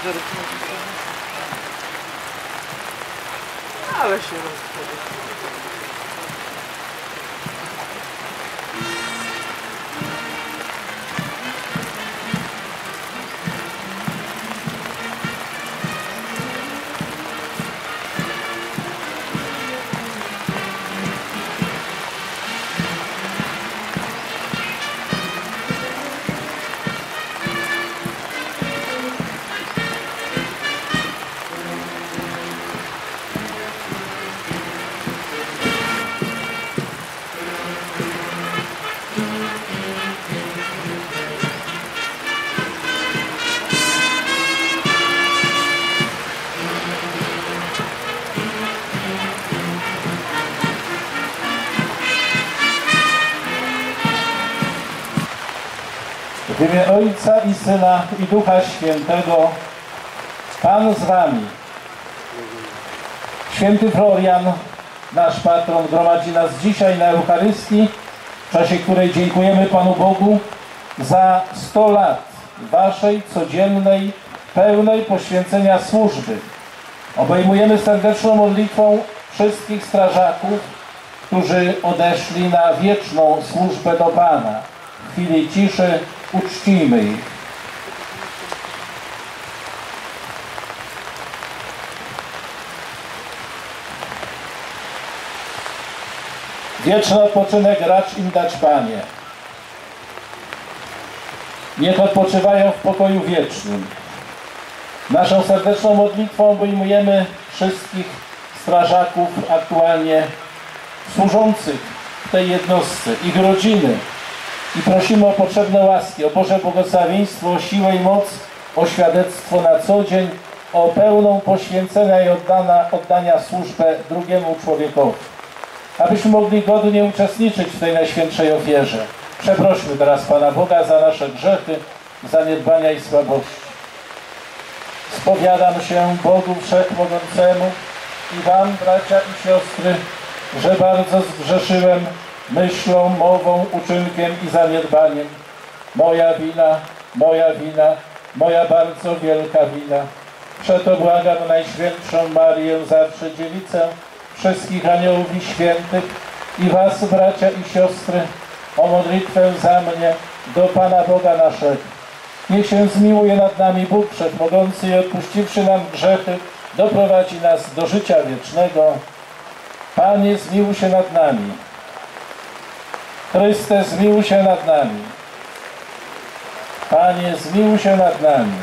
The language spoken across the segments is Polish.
Ale się rozchodzi. W imię Ojca i Syna i Ducha Świętego, Pan z wami. Święty Florian, nasz patron, gromadzi nas dzisiaj na Eucharystii, w czasie której dziękujemy Panu Bogu za 100 lat waszej codziennej, pełnej poświęcenia służby. Obejmujemy serdeczną modlitwą wszystkich strażaków, którzy odeszli na wieczną służbę do Pana. W chwili ciszy uczcijmy ich. Wieczny odpoczynek racz im dać, Panie. Niech odpoczywają w pokoju wiecznym. Naszą serdeczną modlitwą obejmujemy wszystkich strażaków aktualnie służących w tej jednostce, ich rodziny i prosimy o potrzebne łaski, o Boże błogosławieństwo, o siłę i moc, o świadectwo na co dzień, o pełną poświęcenia i oddania służbę drugiemu człowiekowi. Abyśmy mogli godnie uczestniczyć w tej najświętszej ofierze. Przeprośmy teraz Pana Boga za nasze grzechy, zaniedbania i słabości. Spowiadam się Bogu Wszechmogącemu i wam, bracia i siostry, że bardzo zgrzeszyłem myślą, mową, uczynkiem i zaniedbaniem. Moja wina, moja bardzo wielka wina. Przeto błagam Najświętszą Marię, zawsze Dziewicę, wszystkich aniołów i świętych i was, bracia i siostry, o modlitwę za mnie do Pana Boga naszego. Niech się zmiłuje nad nami Bóg Wszechmogący i odpuściwszy nam grzechy, doprowadzi nas do życia wiecznego. Panie, zmiłuj się nad nami. Chryste, zmiłuj się nad nami. Panie, zmiłuj się nad nami.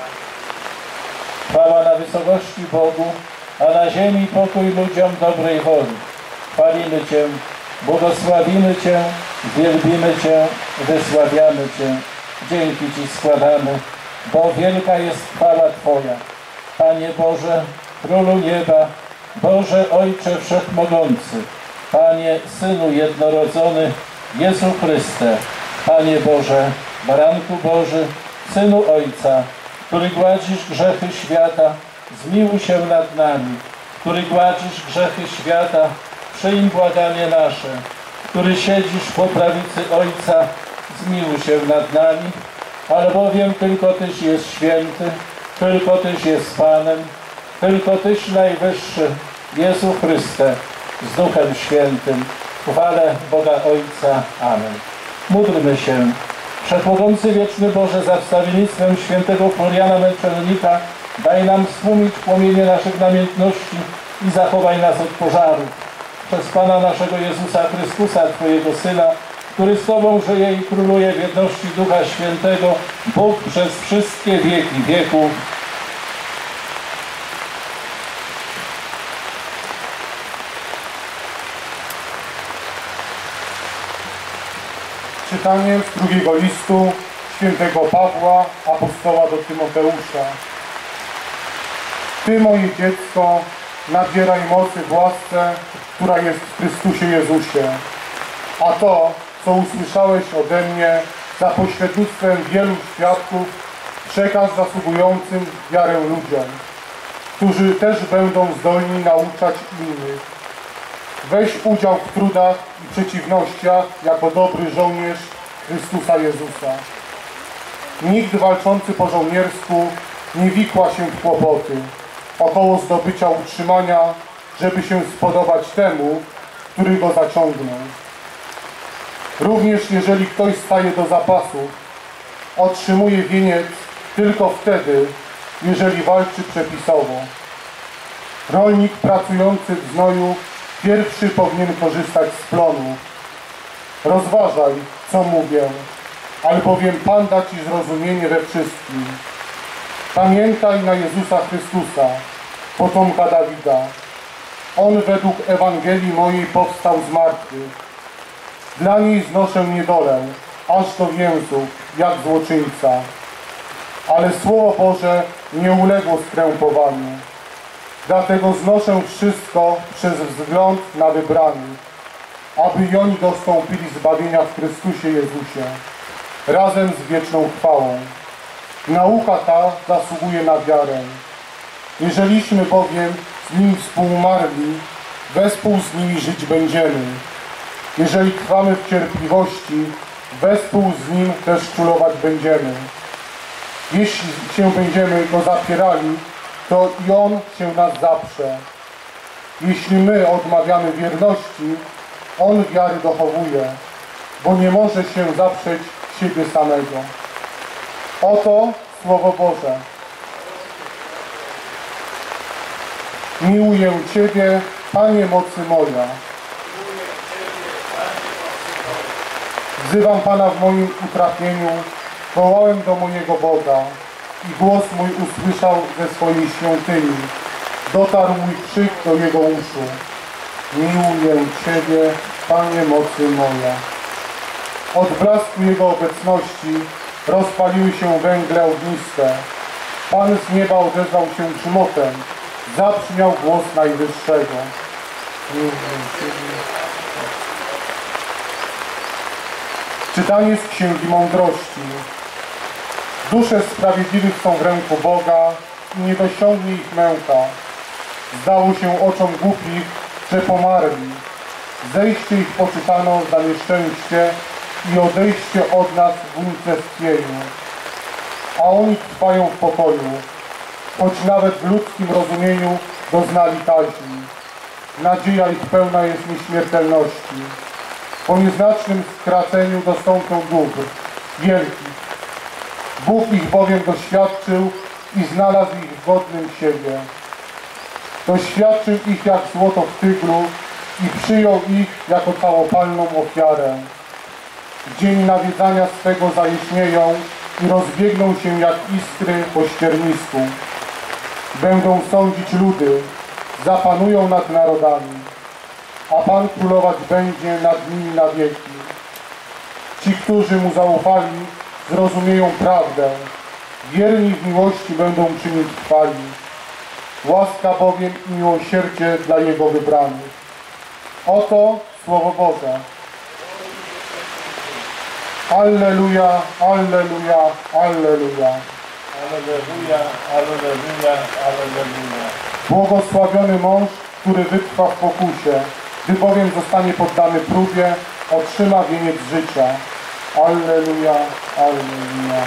Chwała na wysokości Bogu, a na ziemi pokój ludziom dobrej woli. Chwalimy Cię, błogosławimy Cię, wielbimy Cię, wysławiamy Cię. Dzięki Ci składamy, bo wielka jest chwała Twoja. Panie Boże, Królu Nieba, Boże Ojcze Wszechmogący, Panie Synu Jednorodzony, Jezu Chryste, Panie Boże, Baranku Boży, Synu Ojca, który gładzisz grzechy świata, zmiłuj się nad nami, który gładzisz grzechy świata, przyjm błaganie nasze, który siedzisz po prawicy Ojca, zmiłuj się nad nami, albowiem tylko Tyś jest święty, tylko Tyś jest Panem, tylko Tyś najwyższy, Jezu Chryste, z Duchem Świętym. Chwale Boga Ojca. Amen. Módlmy się. Wszechmogący wieczny Boże, za wstawiennictwem świętego Floriana Męczennika daj nam stłumić płomienie naszych namiętności i zachowaj nas od pożarów. Przez Pana naszego Jezusa Chrystusa, Twojego Syna, który z Tobą żyje i króluje w jedności Ducha Świętego, Bóg przez wszystkie wieki wieków. Czytanie z drugiego listu świętego Pawła, apostoła do Tymoteusza. Ty, moje dziecko, nabieraj mocy w łasce, która jest w Chrystusie Jezusie. A to, co usłyszałeś ode mnie, za pośrednictwem wielu świadków, przekaż zasługującym wiarę ludziom, którzy też będą zdolni nauczać innych. Weź udział w trudach i przeciwnościach jako dobry żołnierz Chrystusa Jezusa. Nikt walczący po żołniersku nie wikła się w kłopoty około zdobycia utrzymania, żeby się spodobać temu, który go zaciągnął. Również jeżeli ktoś staje do zapasu, otrzymuje wieniec tylko wtedy, jeżeli walczy przepisowo. Rolnik pracujący w znoju pierwszy powinien korzystać z plonu. Rozważaj, co mówię, albowiem Pan da Ci zrozumienie we wszystkim. Pamiętaj na Jezusa Chrystusa, potomka Dawida. On według Ewangelii mojej powstał z martwych. Dla niej znoszę niedolę, aż do więzów, jak złoczyńca. Ale Słowo Boże nie uległo skrępowaniu. Dlatego znoszę wszystko przez wzgląd na wybranych, aby i oni dostąpili zbawienia w Chrystusie Jezusie, razem z wieczną chwałą. Nauka ta zasługuje na wiarę. Jeżeliśmy bowiem z Nim współumarli, wespół z nimi żyć będziemy. Jeżeli trwamy w cierpliwości, wespół z Nim też czulować będziemy. Jeśli się będziemy Go zapierali, to i On się nas zaprze. Jeśli my odmawiamy wierności, On wiary dochowuje, bo nie może się zaprzeć siebie samego. Oto Słowo Boże. Miłuję Ciebie, Panie mocy moja. Wzywam Pana w moim utrapieniu, wołałem do mojego Boga i głos mój usłyszał ze swojej świątyni. Dotarł mój krzyk do Jego uszu. Miłuję Ciebie, Panie mocy moja. Od blasku Jego obecności rozpaliły się węgle ogniste. Pan z nieba odezwał się grzmotem. Zabrzmiał głos Najwyższego. Czytanie z Księgi Mądrości. Dusze sprawiedliwych są w ręku Boga i nie dosiągnie ich męka. Zdało się oczom głupich, że pomarli. Zejście ich poczytano za nieszczęście i odejście od nas w unicestwieniu. A oni trwają w pokoju, choć nawet w ludzkim rozumieniu doznali kaźni. Nadzieja ich pełna jest nieśmiertelności. Po nieznacznym skraceniu dostąpią dóbr wielkich. Bóg ich bowiem doświadczył i znalazł ich godnym siebie. Doświadczył ich jak złoto w tyglu i przyjął ich jako całopalną ofiarę. W dzień nawiedzania swego zajaśnieją i rozbiegną się jak iskry po ściernisku. Będą sądzić ludy, zapanują nad narodami, a Pan królować będzie nad nimi na wieki. Ci, którzy Mu zaufali, zrozumieją prawdę, wierni w miłości będą przy Nim trwali. Łaska bowiem i miłosierdzie dla Jego wybranych. Oto Słowo Boże. Alleluja, alleluja, alleluja. Alleluja, alleluja, alleluja. Błogosławiony mąż, który wytrwa w pokusie, gdy bowiem zostanie poddany próbie, otrzyma wieniec życia. Alleluja, alleluja.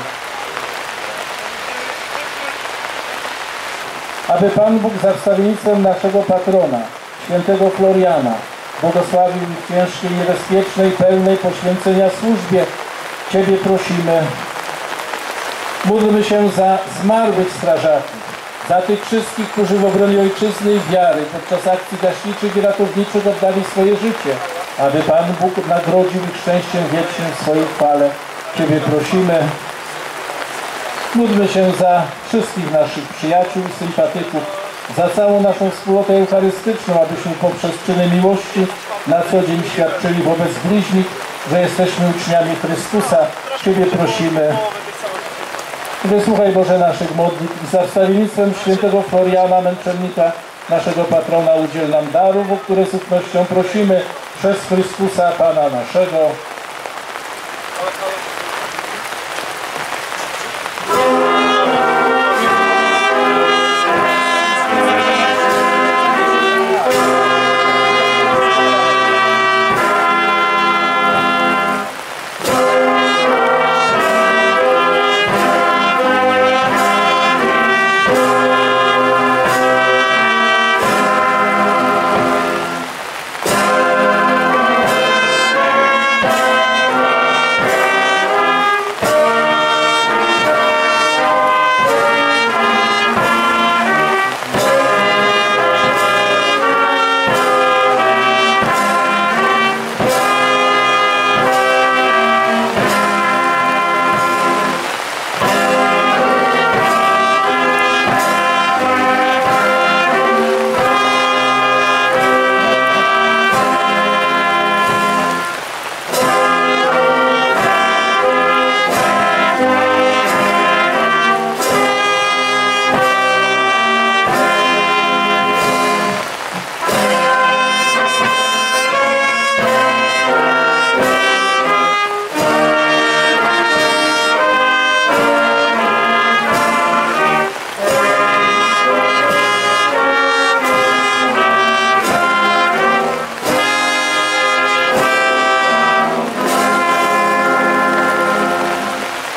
Aby Pan Bóg za wstawiennictwem naszego patrona, świętego Floriana, błogosławił w ciężkiej, niebezpiecznej, pełnej poświęcenia służbie, Ciebie prosimy. Módlmy się za zmarłych strażaków, za tych wszystkich, którzy w obronie Ojczyzny i wiary podczas akcji gaśniczych i ratowniczych oddali swoje życie, aby Pan Bóg nagrodził ich szczęściem wiecznym w swojej chwale. Ciebie prosimy. Módlmy się za wszystkich naszych przyjaciół i sympatyków, za całą naszą wspólnotę eucharystyczną, abyśmy poprzez czyny miłości na co dzień świadczyli wobec bliźnich, że jesteśmy uczniami Chrystusa. Ciebie prosimy. Wysłuchaj Boże naszych modlitw i za wstawiennictwem świętego Floriana, męczennika, naszego patrona, udziel nam darów, o które z ufnością prosimy przez Chrystusa Pana naszego.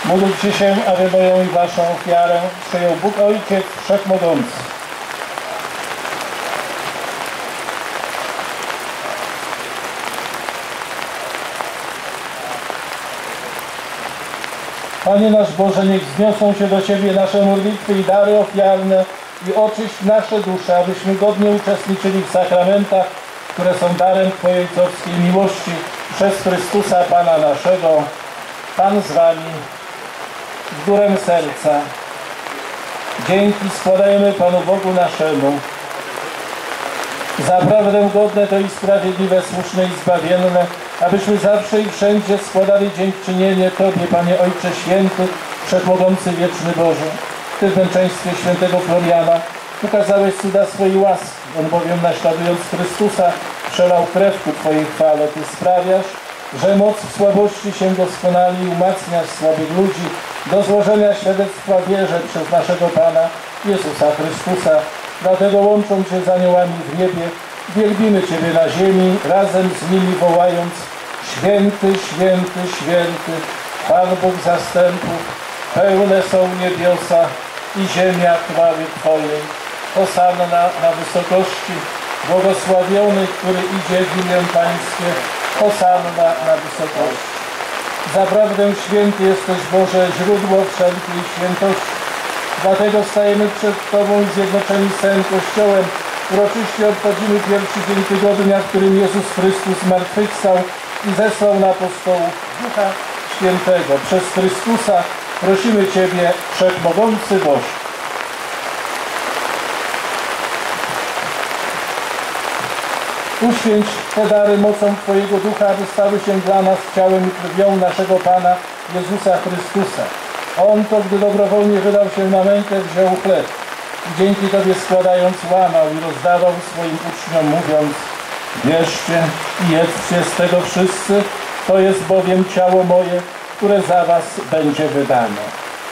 Módlcie się, aby moją i waszą ofiarę przyjął Bóg Ojciec Wszechmogący. Panie nasz Boże, niech wzniosą się do Ciebie nasze modlitwy i dary ofiarne i oczyść nasze dusze, abyśmy godnie uczestniczyli w sakramentach, które są darem Twojej ojcowskiej miłości przez Chrystusa Pana naszego. Pan z Wami, z górę serca. Dzięki składajemy Panu Bogu naszemu. Zaprawdę godne to i sprawiedliwe, słuszne i zbawienne, abyśmy zawsze i wszędzie składali dziękczynienie Tobie, Panie Ojcze Święty, Wszechmogący Wieczny Boże. Ty w męczeństwie świętego Floriana ukazałeś cuda swojej łaski. On bowiem, naśladując Chrystusa, przelał krew ku Twojej chwale. Ty sprawiasz, że moc w słabości się doskonali i umacniasz słabych ludzi do złożenia świadectwa wierze przez naszego Pana Jezusa Chrystusa. Dlatego łącząc się z aniołami w niebie, wielbimy Ciebie na ziemi, razem z nimi wołając: Święty, święty, święty, Pan Bóg zastępów, pełne są niebiosa i ziemia chwały Twojej. Hosanna na wysokości, błogosławiony, który idzie w imię Pańskie. Hosanna na wysokości. Zaprawdę święty jesteś, Boże, źródło wszelkiej świętości. Dlatego stajemy przed Tobą i zjednoczeni z całym Kościołem. Uroczyście obchodzimy pierwszy dzień tygodnia, w którym Jezus Chrystus zmartwychwstał i zesłał na apostołów Ducha Świętego. Przez Chrystusa prosimy Ciebie, Wszechmogący Boże. Uświęć te dary mocą Twojego Ducha, aby stały się dla nas ciałem i krwią naszego Pana Jezusa Chrystusa. On to, gdy dobrowolnie wydał się na mękę, wziął chleb i dzięki Tobie składając łamał i rozdawał swoim uczniom, mówiąc: bierzcie i jedzcie z tego wszyscy, to jest bowiem ciało moje, które za was będzie wydane.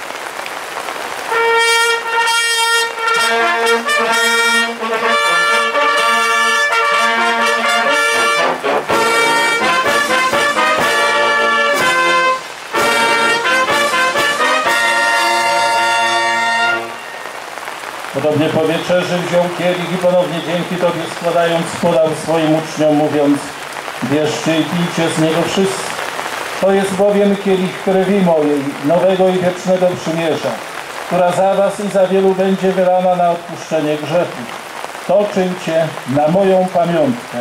Podobnie po wieczerzy wziął kielich i ponownie dzięki Tobie składając podał swoim uczniom, mówiąc: bierzcie i pijcie z niego wszyscy. To jest bowiem kielich krwi mojej, nowego i wiecznego przymierza, która za was i za wielu będzie wylana na odpuszczenie grzechów. To czyńcie na moją pamiątkę.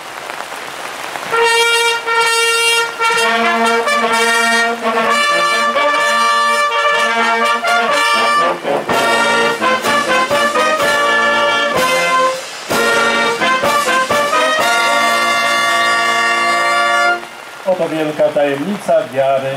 Oto wielka tajemnica wiary.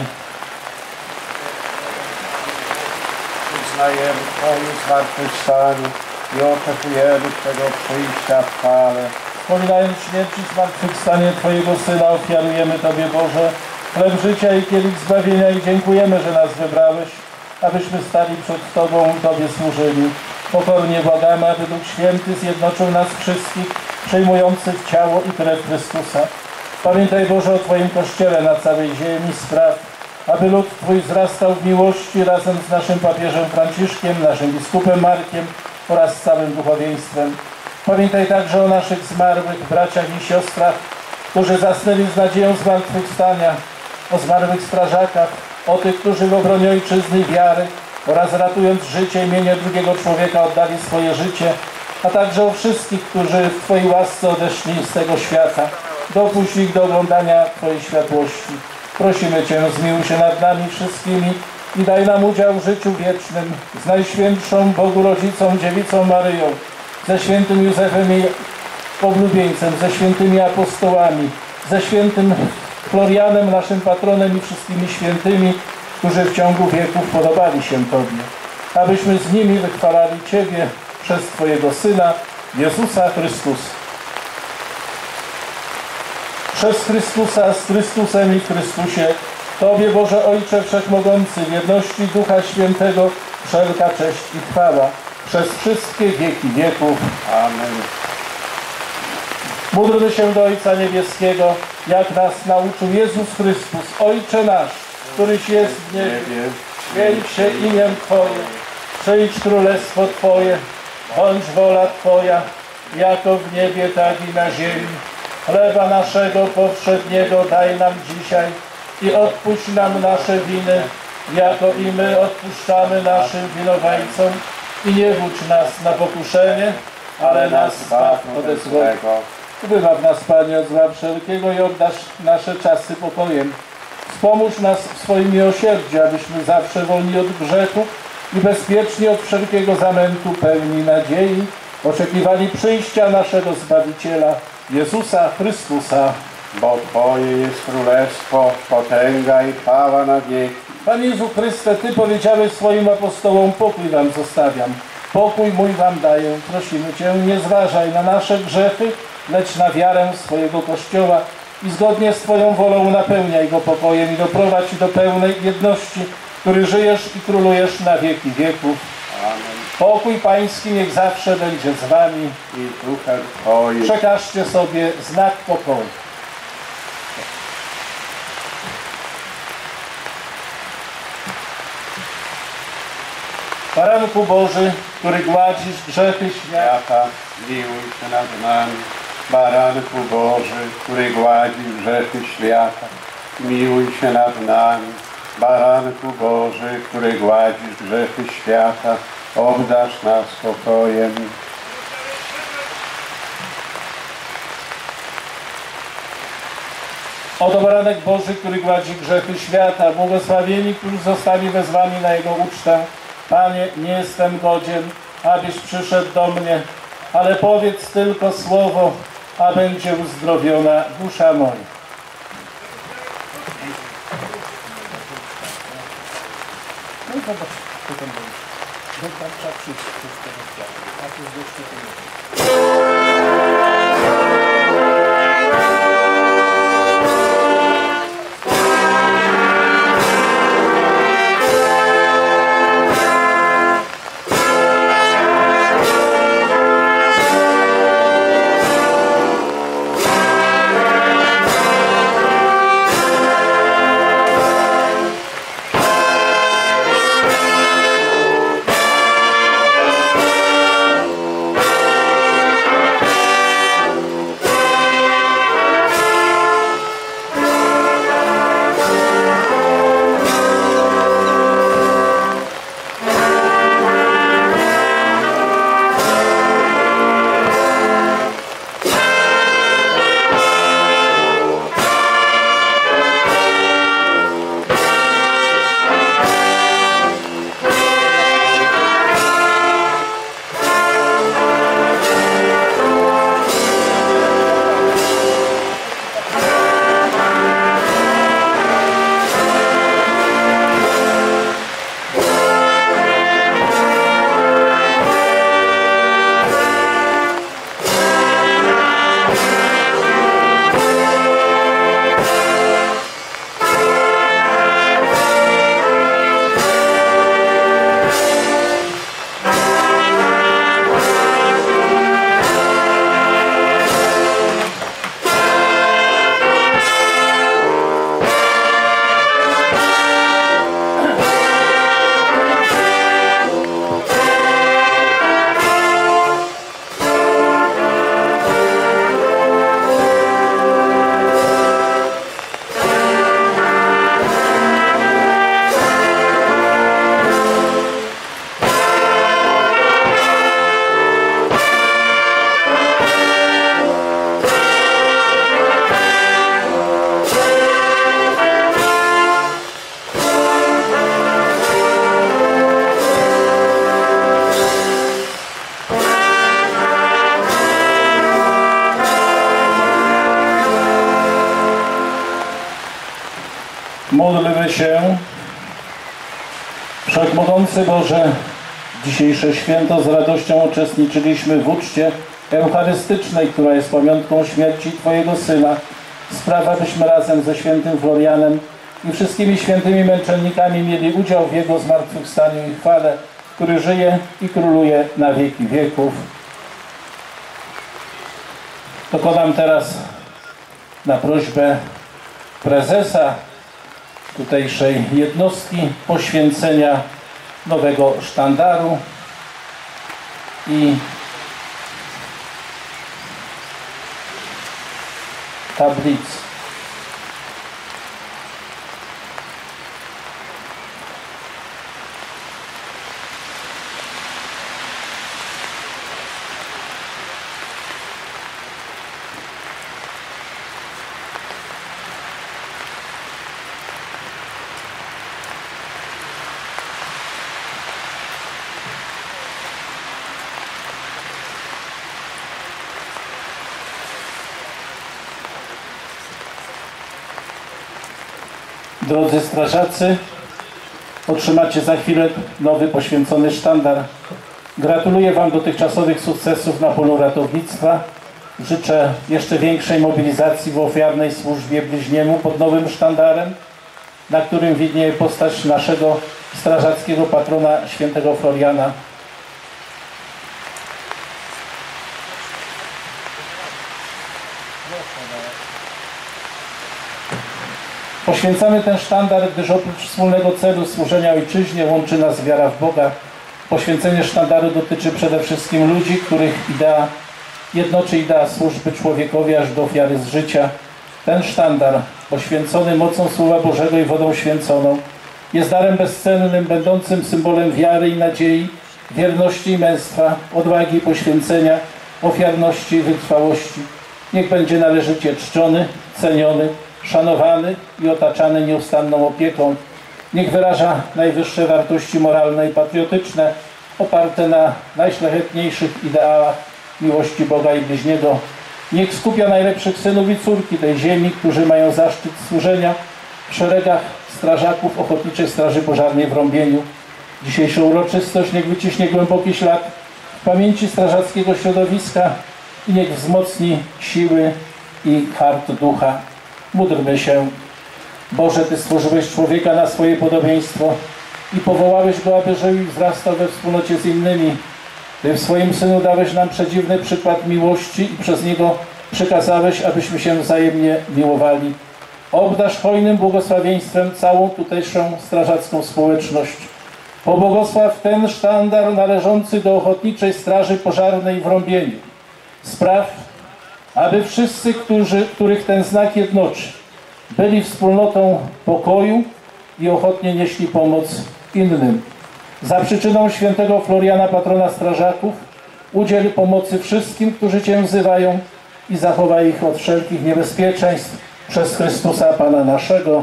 Wyznajemy Twoje zmartwychwstanie i oczekujemy Twego przyjścia w chwale. Wspominając śmierć i zmartwychwstanie Twojego Syna, ofiarujemy Tobie, Boże, chleb życia i kielich zbawienia i dziękujemy, że nas wybrałeś, abyśmy stali przed Tobą i Tobie służyli. Pokornie błagamy, aby Duch Święty zjednoczył nas wszystkich, przyjmujących ciało i krew Chrystusa. Pamiętaj, Boże, o Twoim Kościele na całej ziemi, spraw, aby lud Twój wzrastał w miłości razem z naszym papieżem Franciszkiem, naszym biskupem Markiem oraz z całym duchowieństwem. Pamiętaj także o naszych zmarłych braciach i siostrach, którzy zasnęli z nadzieją zmartwychwstania, o zmarłych strażakach, o tych, którzy w obronie ojczyzny i wiary oraz ratując życie i mienie drugiego człowieka oddali swoje życie, a także o wszystkich, którzy w Twojej łasce odeszli z tego świata. Dopuść ich do oglądania Twojej światłości. Prosimy Cię, zmiłuj się nad nami wszystkimi i daj nam udział w życiu wiecznym z Najświętszą Bogu Rodzicą, Dziewicą Maryją, ze świętym Józefem i oblubieńcem, ze świętymi apostołami, ze świętym Florianem, naszym patronem i wszystkimi świętymi, którzy w ciągu wieków podobali się Tobie. Abyśmy z nimi wychwalali Ciebie przez Twojego Syna, Jezusa Chrystusa. Przez Chrystusa, z Chrystusem i w Chrystusie, Tobie, Boże Ojcze Wszechmogący, w jedności Ducha Świętego, wszelka cześć i chwała, przez wszystkie wieki wieków. Amen. Módlmy się do Ojca Niebieskiego, jak nas nauczył Jezus Chrystus. Ojcze nasz, któryś jest w niebie, Święć się imię Twoje, przyjdź królestwo Twoje, bądź wola Twoja, jako w niebie, tak i na ziemi. Chleba naszego powszedniego daj nam dzisiaj i odpuść nam nasze winy, jako i my odpuszczamy naszym winowajcom. I nie wódź nas na pokuszenie, ale nas zbaw ode złego. Wybaw nas, Panie, od zła wszelkiego i oddasz nasze czasy pokojem. Wspomóż nas w swoim miłosierdziu, abyśmy zawsze wolni od grzechu i bezpieczni od wszelkiego zamętu, pełni nadziei, oczekiwali przyjścia naszego Zbawiciela, Jezusa Chrystusa. Bo Twoje jest królestwo, potęga i chwała na wieki. Panie Jezu Chryste, Ty powiedziałeś swoim apostołom, pokój wam zostawiam, pokój mój wam daję. Prosimy Cię, nie zważaj na nasze grzechy, lecz na wiarę swojego Kościoła i zgodnie z Twoją wolą napełniaj go pokojem i doprowadź do pełnej jedności, który żyjesz i królujesz na wieki wieków. Amen. Pokój Pański niech zawsze będzie z Wami. I duchem Twoim. Przekażcie sobie znak pokoju. Baranku Boży, który gładzisz grzechy świata, Miłuj się nad nami. Baranku Boży, który gładzisz grzechy świata, miłuj się nad nami. Baranku Boży, który gładzisz grzechy świata, obdarz nas spokojem. Oto Baranek Boży, który gładzi grzechy świata, błogosławieni, którzy zostali wezwani na Jego ucztę. Panie, nie jestem godzien, abyś przyszedł do mnie, ale powiedz tylko słowo, a będzie uzdrowiona dusza moja. No i zobacz, co tam będzie. Tam trzeba przyjść przez tego świata, a tu zdocznie to nie. Módlmy się. Wszechmogący Boże, dzisiejsze święto z radością uczestniczyliśmy w uczcie eucharystycznej, która jest pamiątką śmierci Twojego Syna. Sprawa, byśmy razem ze świętym Florianem i wszystkimi świętymi męczennikami mieli udział w Jego zmartwychwstaniu i chwale, który żyje i króluje na wieki wieków. Dokonam teraz na prośbę prezesa tutejszej jednostki, poświęcenia nowego sztandaru i tablic. Drodzy strażacy, otrzymacie za chwilę nowy poświęcony sztandar. Gratuluję Wam dotychczasowych sukcesów na polu ratownictwa. Życzę jeszcze większej mobilizacji w ofiarnej służbie bliźniemu pod nowym sztandarem, na którym widnieje postać naszego strażackiego patrona, świętego Floriana. Poświęcamy ten sztandar, gdyż oprócz wspólnego celu służenia ojczyźnie łączy nas wiara w Boga. Poświęcenie sztandaru dotyczy przede wszystkim ludzi, których jednoczy idea służby człowiekowi aż do ofiary z życia. Ten sztandar, poświęcony mocą Słowa Bożego i wodą święconą, jest darem bezcennym, będącym symbolem wiary i nadziei, wierności i męstwa, odwagi i poświęcenia, ofiarności i wytrwałości. Niech będzie należycie czczony, ceniony, szanowany i otaczany nieustanną opieką. Niech wyraża najwyższe wartości moralne i patriotyczne, oparte na najszlachetniejszych ideałach miłości Boga i bliźniego. Niech skupia najlepszych synów i córki tej ziemi, którzy mają zaszczyt służenia w szeregach strażaków Ochotniczej Straży Pożarnej w Rąbieniu. Dzisiejsza uroczystość niech wyciśnie głęboki ślad w pamięci strażackiego środowiska i niech wzmocni siły i hart ducha. Módlmy się. Boże, Ty stworzyłeś człowieka na swoje podobieństwo i powołałeś go, aby żył i wzrastał we wspólnocie z innymi. Ty w swoim Synu dałeś nam przedziwny przykład miłości i przez Niego przykazałeś, abyśmy się wzajemnie miłowali. Obdarz hojnym błogosławieństwem całą tutejszą strażacką społeczność. Pobłogosław ten sztandar należący do Ochotniczej Straży Pożarnej w Rąbieniu. Spraw, aby wszyscy, których ten znak jednoczy, byli wspólnotą pokoju i ochotnie nieśli pomoc innym. Za przyczyną świętego Floriana, patrona strażaków, udziel pomocy wszystkim, którzy Cię wzywają i zachowaj ich od wszelkich niebezpieczeństw przez Chrystusa Pana naszego.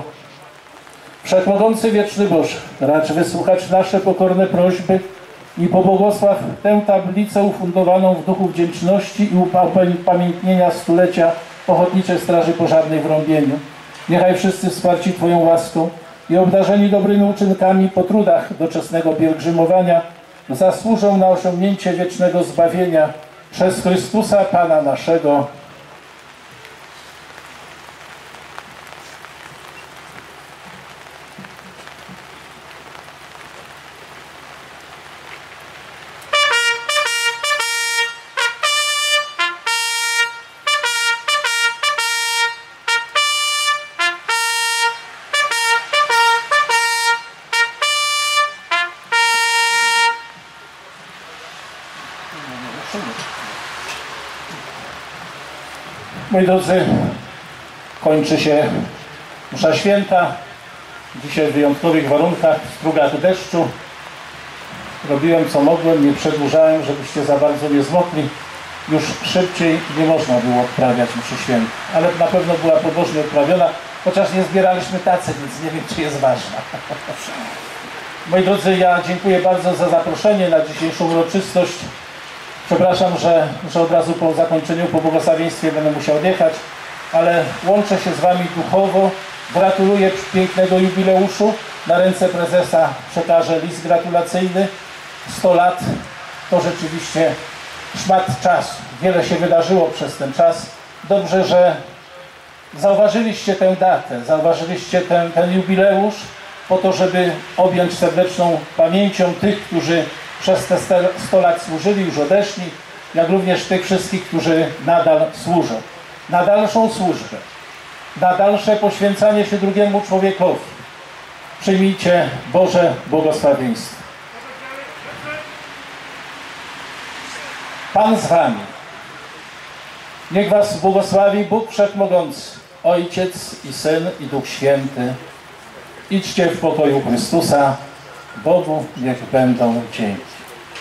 Wszechmogący wieczny Boże, racz wysłuchać nasze pokorne prośby i pobłogosław tę tablicę ufundowaną w duchu wdzięczności i upamiętnienia stulecia Ochotniczej Straży Pożarnej w Rąbieniu. Niechaj wszyscy wsparci Twoją łaską i obdarzeni dobrymi uczynkami po trudach doczesnego pielgrzymowania zasłużą na osiągnięcie wiecznego zbawienia przez Chrystusa Pana naszego. Moi drodzy, kończy się msza święta. Dzisiaj w wyjątkowych warunkach, w strugach deszczu. Robiłem co mogłem, nie przedłużałem, żebyście za bardzo nie zmokli. Już szybciej nie można było odprawiać mszy świętej, ale na pewno była pobożnie odprawiona, chociaż nie zbieraliśmy tacy, więc nie wiem, czy jest ważna. Moi drodzy, ja dziękuję bardzo za zaproszenie na dzisiejszą uroczystość. Przepraszam, że od razu po zakończeniu, po błogosławieństwie będę musiał odjechać, ale łączę się z Wami duchowo. Gratuluję pięknego jubileuszu. Na ręce prezesa przekażę list gratulacyjny. 100 lat to rzeczywiście szmat czasu. Wiele się wydarzyło przez ten czas. Dobrze, że zauważyliście tę datę, zauważyliście ten jubileusz po to, żeby objąć serdeczną pamięcią tych, którzy przez te 100 lat służyli, już odeszli, jak również tych wszystkich, którzy nadal służą. Na dalszą służbę, na dalsze poświęcanie się drugiemu człowiekowi, Przyjmijcie Boże błogosławieństwo. Pan z wami. Niech was błogosławi Bóg Wszechmogący, Ojciec i Syn i Duch Święty. Idźcie w pokoju Chrystusa. Bogu niech będą dzięki.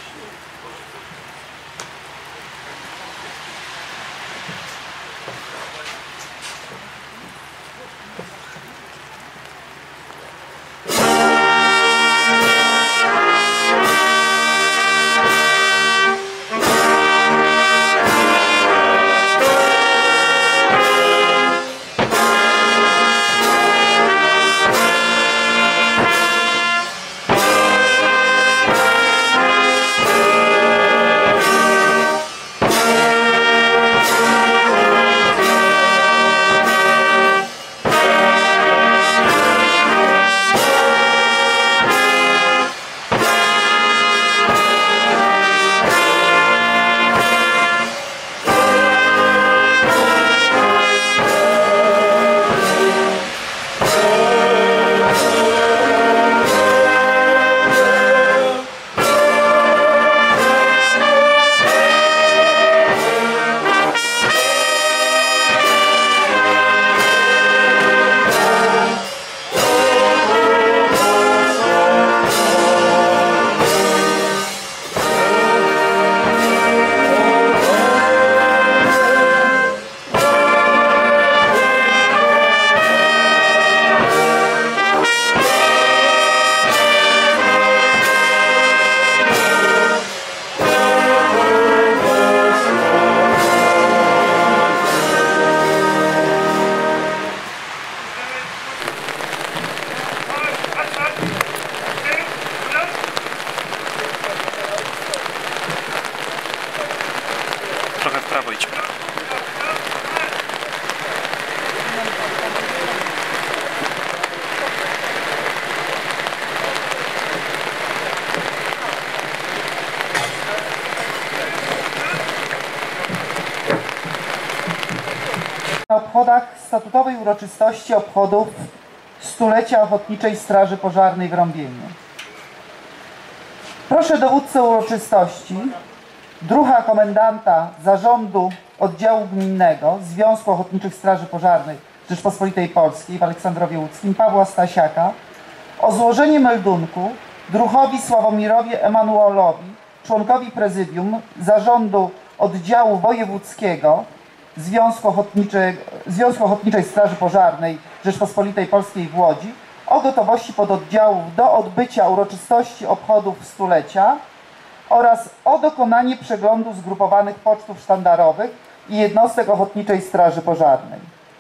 Trochę w prawo idź. Na obchodach statutowej uroczystości obchodów stulecia Ochotniczej Straży Pożarnej w Rąbieniu. Proszę dowódcę uroczystości, druha komendanta Zarządu Oddziału Gminnego Związku Ochotniczych Straży Pożarnych Rzeczpospolitej Polskiej w Aleksandrowie Łódzkim Pawła Stasiaka o złożenie meldunku druhowi Sławomirowi Emanuelowi, członkowi prezydium Zarządu Oddziału Wojewódzkiego Związku Ochotniczej Straży Pożarnej Rzeczpospolitej Polskiej w Łodzi o gotowości pododdziałów do odbycia uroczystości obchodów stulecia oraz o dokonanie przeglądu zgrupowanych pocztów sztandarowych i jednostek Ochotniczej Straży Pożarnej.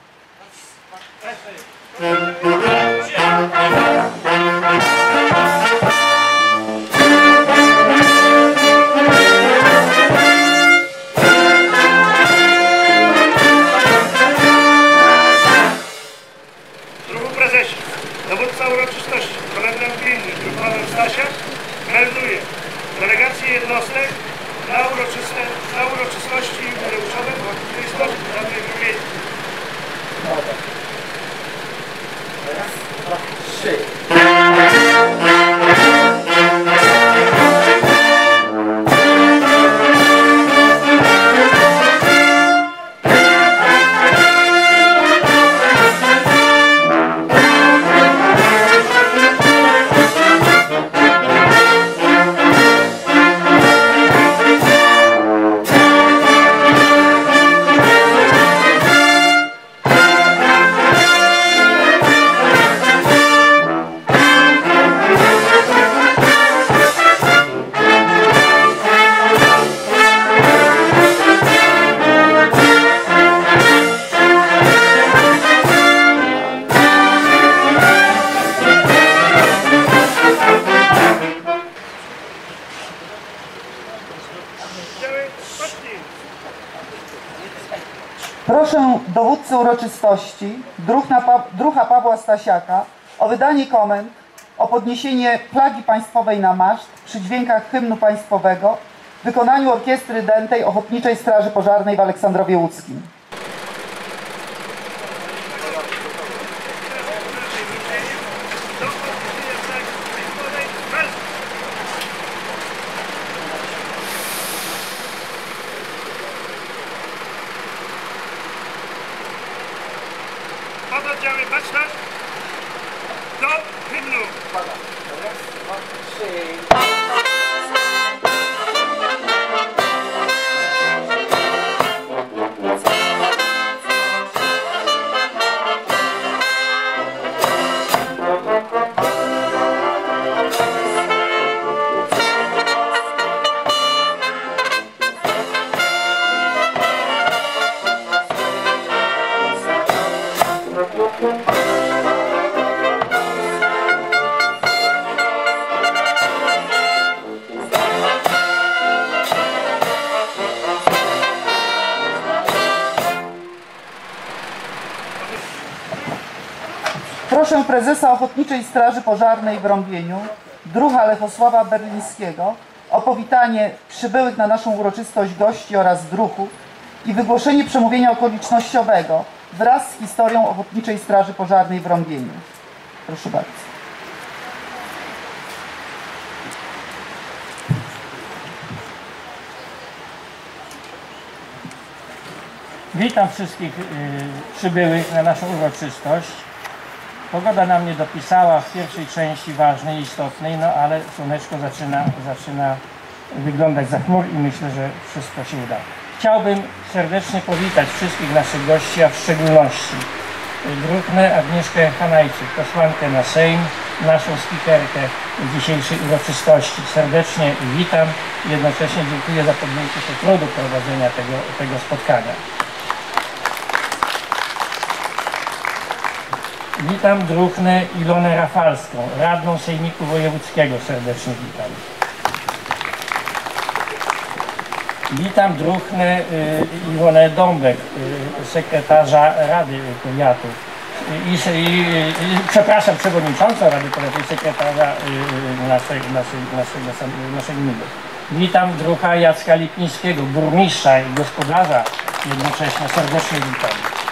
Dowódca uroczystości, komendant gminny, Paweł Stasiak, melduje delegację jednostek na uroczystości jubileuszowe w Ochotniczej Straży Pożarnej w Rąbieniu. Raz, dwa, trzy. Proszę dowódcę uroczystości, druha Pawła Stasiaka, o wydanie komend o podniesienie flagi państwowej na maszt przy dźwiękach hymnu państwowego w wykonaniu Orkiestry Dętej Ochotniczej Straży Pożarnej w Aleksandrowie Łódzkim. Do Proszę prezesa Ochotniczej Straży Pożarnej w Rąbieniu, druha Lechosława Berlińskiego, o powitanie przybyłych na naszą uroczystość gości oraz druhów i wygłoszenie przemówienia okolicznościowego wraz z historią Ochotniczej Straży Pożarnej w Rąbieniu. Proszę bardzo. Witam wszystkich przybyłych na naszą uroczystość. Pogoda nam nie dopisała w pierwszej części ważnej, istotnej, no ale słoneczko zaczyna wyglądać za chmur i myślę, że wszystko się uda. Chciałbym serdecznie powitać wszystkich naszych gości, a w szczególności druhę Agnieszkę Hanajczyk, posłankę na Sejm, naszą spikerkę dzisiejszej uroczystości. Serdecznie witam i jednocześnie dziękuję za podjęcie się trudu prowadzenia tego spotkania. Witam druhę Ilonę Rafalską, radną Sejmiku Wojewódzkiego. Serdecznie witam. Witam druhę Iwonę Dąbek, sekretarza Rady Powiatu. Przepraszam, przewodniczącą Rady Powiatu i sekretarza naszej gminy. Witam druha Jacka Lipińskiego, burmistrza i gospodarza jednocześnie. Serdecznie witam.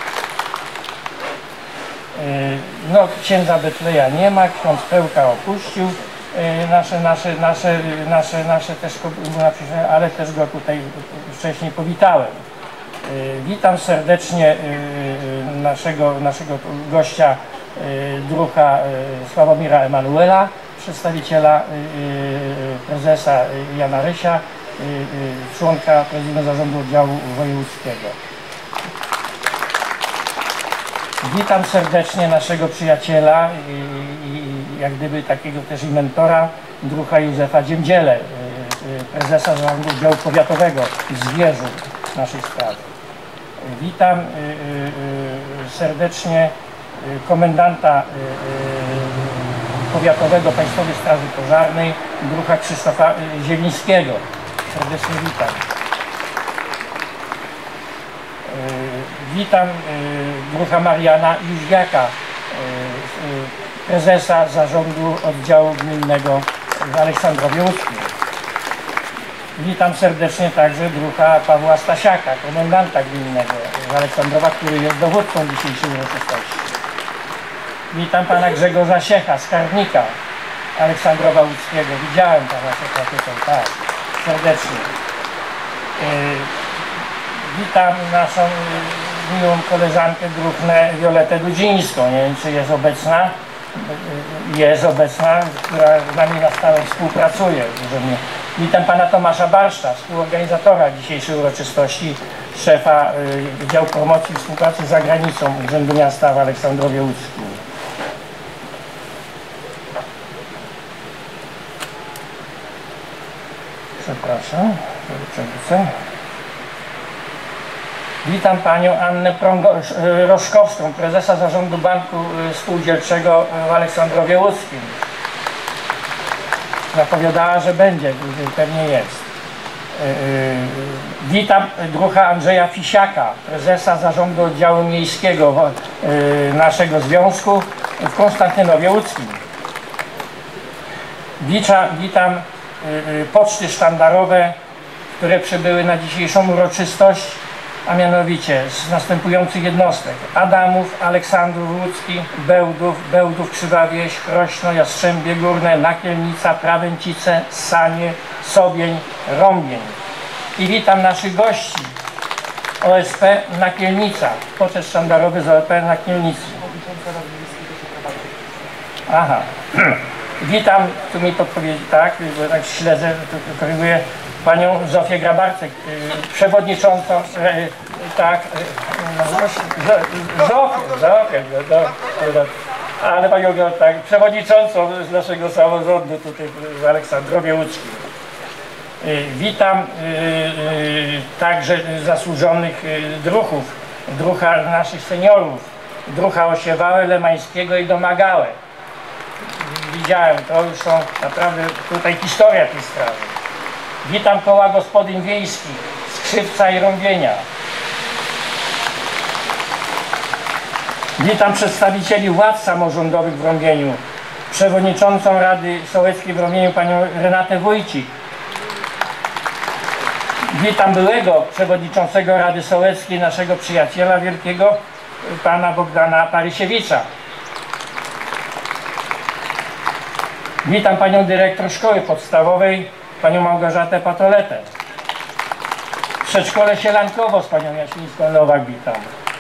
No, księdza Betleja nie ma, ksiądz Pełka opuścił nasze też, ale też go tutaj wcześniej powitałem. Witam serdecznie naszego gościa, druha Sławomira Emanuela, przedstawiciela prezesa Jana Rysia, członka prezydium zarządu oddziału wojewódzkiego. Witam serdecznie naszego przyjaciela i jak gdyby takiego też i mentora, druha Józefa Dziemdzielę, prezesa zarządu oddziału powiatowego z Wieżu naszej sprawy. Witam serdecznie komendanta powiatowego Państwowej Straży Pożarnej, druha Krzysztofa Zielińskiego. Serdecznie witam. Witam druha Mariana Jóźwiaka, prezesa zarządu oddziału gminnego w Aleksandrowie Łódzkim. Witam serdecznie także druha Pawła Stasiaka, komendanta gminnego z Aleksandrowa, który jest dowódcą dzisiejszej uroczystości. Witam pana Grzegorza Siecha, skarbnika Aleksandrowa Łódzkiego. Widziałem pana Siecha tutaj, tak, serdecznie. Witam naszą miłą koleżankę, druhę Violetę Dudzińską. Nie wiem, czy jest obecna. Jest obecna, która z nami na stałe współpracuje. Witam pana Tomasza Barszcza, współorganizatora dzisiejszej uroczystości, szefa Wydziału Promocji i Współpracy z Zagranicą Urzędu Miasta w Aleksandrowie Łódzkim. Przepraszam, przewrócę. Witam panią Annę Roszkowską, prezesa zarządu Banku Spółdzielczego w Aleksandrowie Łódzkim. Zapowiadała, że będzie, pewnie jest. Witam druha Andrzeja Fisiaka, prezesa zarządu oddziału miejskiego naszego związku w Konstantynowie Łódzkim. Witam poczty sztandarowe, które przybyły na dzisiejszą uroczystość, a mianowicie z następujących jednostek: Adamów, Aleksandrów Łódzki, Bełdów, Krzywa Wieś, Krośno, Jastrzębie Górne, Nakielnica, Prawęcice, Sanie, Sobień, Rąbień. I witam naszych gości OSP Nakielnica, poczet sztandarowy z OSP Nakielnicy. Aha. Witam, tu mi podpowiedzi, tak, bo tak śledzę, to koryguję panią Zofię Grabarczyk, przewodniczącą, tak, Zofię, ale panią, tak, przewodniczącą z naszego samorządu tutaj w Aleksandrowie Łódzkim. Witam także zasłużonych druhów, drucha naszych seniorów, drucha Osiewałę, Lemańskiego i Domagałę. Widziałem, to już są naprawdę tutaj historia tej straży. Witam koła gospodyń wiejskich, Skrzywca i Rąbienia. Witam przedstawicieli władz samorządowych w Rąbieniu, przewodniczącą Rady Sołeckiej w Rąbieniu panią Renatę Wójcik. Witam byłego przewodniczącego Rady Sołeckiej, naszego przyjaciela wielkiego, pana Bogdana Parysiewicza. Witam panią dyrektor szkoły podstawowej, panią Małgorzatę Patoletę. Przedszkole Sielankowo z panią Jasińską Nowak witam.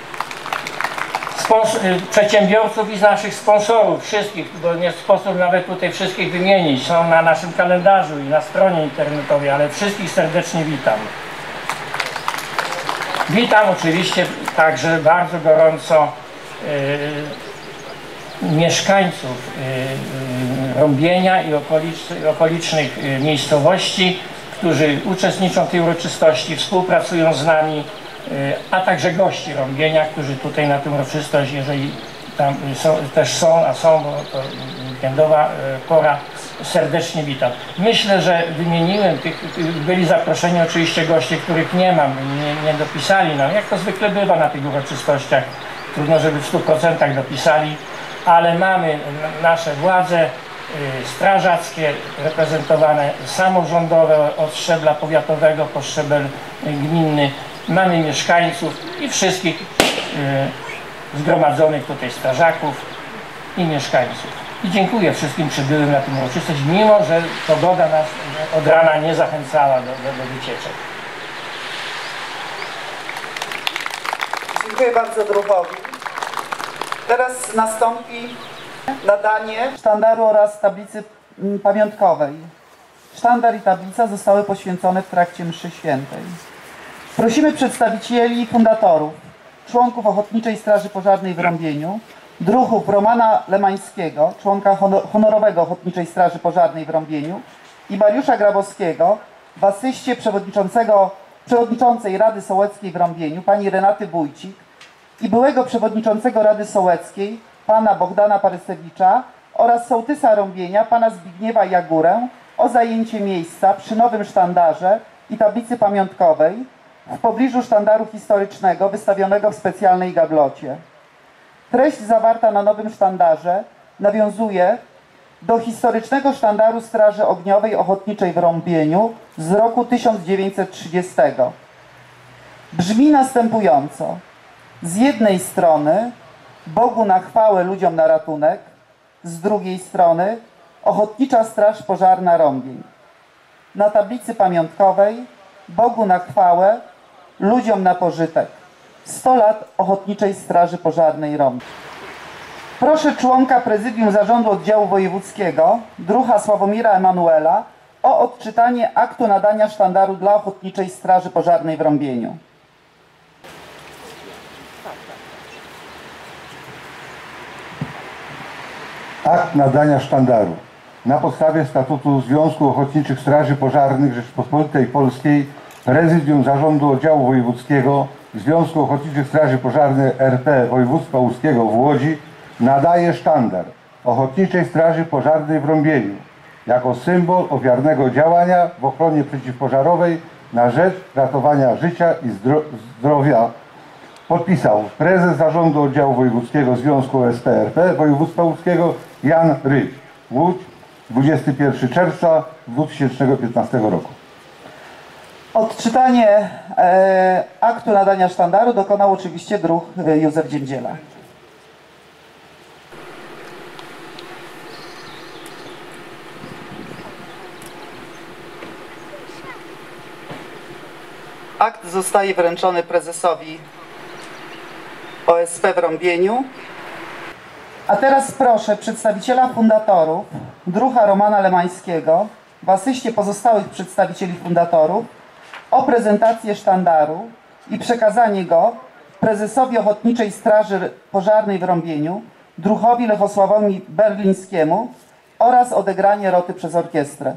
Przedsiębiorców i z naszych sponsorów, wszystkich, bo nie sposób nawet tutaj wszystkich wymienić, są na naszym kalendarzu i na stronie internetowej, ale wszystkich serdecznie witam. Witam oczywiście także bardzo gorąco mieszkańców Rąbienia i okolicznych miejscowości, którzy uczestniczą w tej uroczystości, współpracują z nami, a także gości Rąbienia, którzy tutaj na tę uroczystość, jeżeli tam też są, bo to weekendowa pora, serdecznie witam. Myślę, że wymieniłem byli zaproszeni oczywiście goście, których nie mam, nie dopisali nam, jak to zwykle bywa na tych uroczystościach, trudno, żeby w 100% dopisali, ale mamy nasze władze strażackie, reprezentowane samorządowe od szczebla powiatowego po szczebel gminny, mamy mieszkańców i wszystkich zgromadzonych tutaj strażaków i mieszkańców. I dziękuję wszystkim przybyłym na tym uroczystość, mimo że pogoda nas od rana nie zachęcała do wycieczek. Dziękuję bardzo druhowi. Teraz nastąpi nadanie sztandaru oraz tablicy pamiątkowej. Sztandar i tablica zostały poświęcone w trakcie mszy świętej. Prosimy przedstawicieli fundatorów, członków Ochotniczej Straży Pożarnej w Rąbieniu, druhów Romana Lemańskiego, członka honorowego Ochotniczej Straży Pożarnej w Rąbieniu i Mariusza Grabowskiego, w asyście przewodniczącej Rady Sołeckiej w Rąbieniu, pani Renaty Wójcik i byłego przewodniczącego Rady Sołeckiej, pana Bogdana Parysewicza oraz sołtysa Rąbienia, pana Zbigniewa Jagórę o zajęcie miejsca przy nowym sztandarze i tablicy pamiątkowej w pobliżu sztandaru historycznego wystawionego w specjalnej gablocie. Treść zawarta na nowym sztandarze nawiązuje do historycznego sztandaru Straży Ogniowej Ochotniczej w Rąbieniu z roku 1930. Brzmi następująco. Z jednej strony Bogu na chwałę, ludziom na ratunek, z drugiej strony Ochotnicza Straż Pożarna Rąbień. Na tablicy pamiątkowej Bogu na chwałę, ludziom na pożytek. 100 lat Ochotniczej Straży Pożarnej Rąbień. Proszę członka Prezydium Zarządu Oddziału Wojewódzkiego, druha Sławomira Emanuela, o odczytanie aktu nadania sztandaru dla Ochotniczej Straży Pożarnej w Rąbieniu. Akt nadania sztandaru. Na podstawie statutu Związku Ochotniczych Straży Pożarnych Rzeczypospolitej Polskiej Prezydium Zarządu Oddziału Wojewódzkiego Związku Ochotniczych Straży Pożarnych RP Województwa Łódzkiego w Łodzi nadaje sztandar Ochotniczej Straży Pożarnej w Rąbieniu jako symbol ofiarnego działania w ochronie przeciwpożarowej na rzecz ratowania życia i zdrowia. Podpisał prezes Zarządu Oddziału Wojewódzkiego Związku SPRP Województwa Łódzkiego Jan Ryć. Łódź, 21 czerwca 2015 roku. Odczytanie aktu nadania sztandaru dokonał oczywiście druh Józef Dziędziela. Akt zostaje wręczony prezesowi OSP w Rąbieniu, A teraz proszę przedstawiciela fundatorów, druha Romana Lemańskiego, w asyście pozostałych przedstawicieli fundatorów, o prezentację sztandaru i przekazanie go prezesowi Ochotniczej Straży Pożarnej w Rąbieniu, druhowi Lechosławowi Berlińskiemu oraz odegranie roty przez orkiestrę.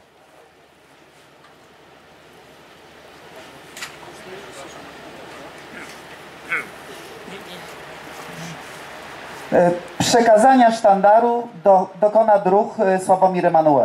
Przekazania sztandaru dokona druh Sławomir Emanuel.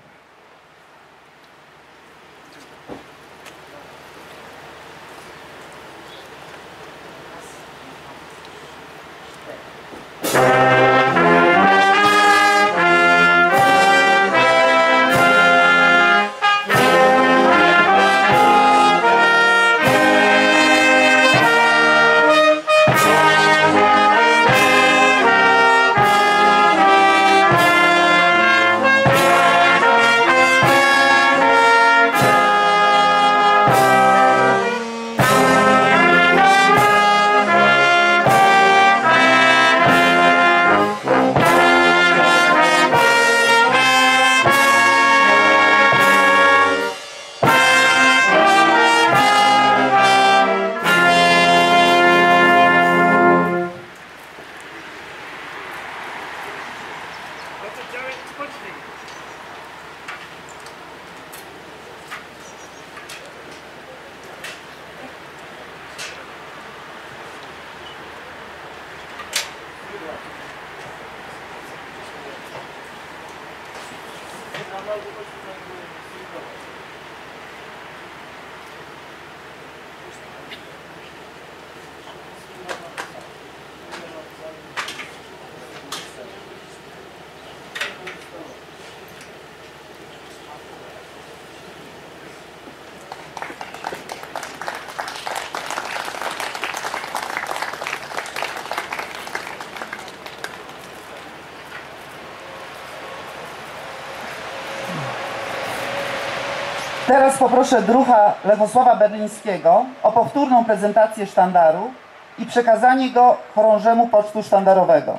Teraz poproszę druha Lechosława Berlińskiego o powtórną prezentację sztandaru i przekazanie go chorążemu pocztu sztandarowego.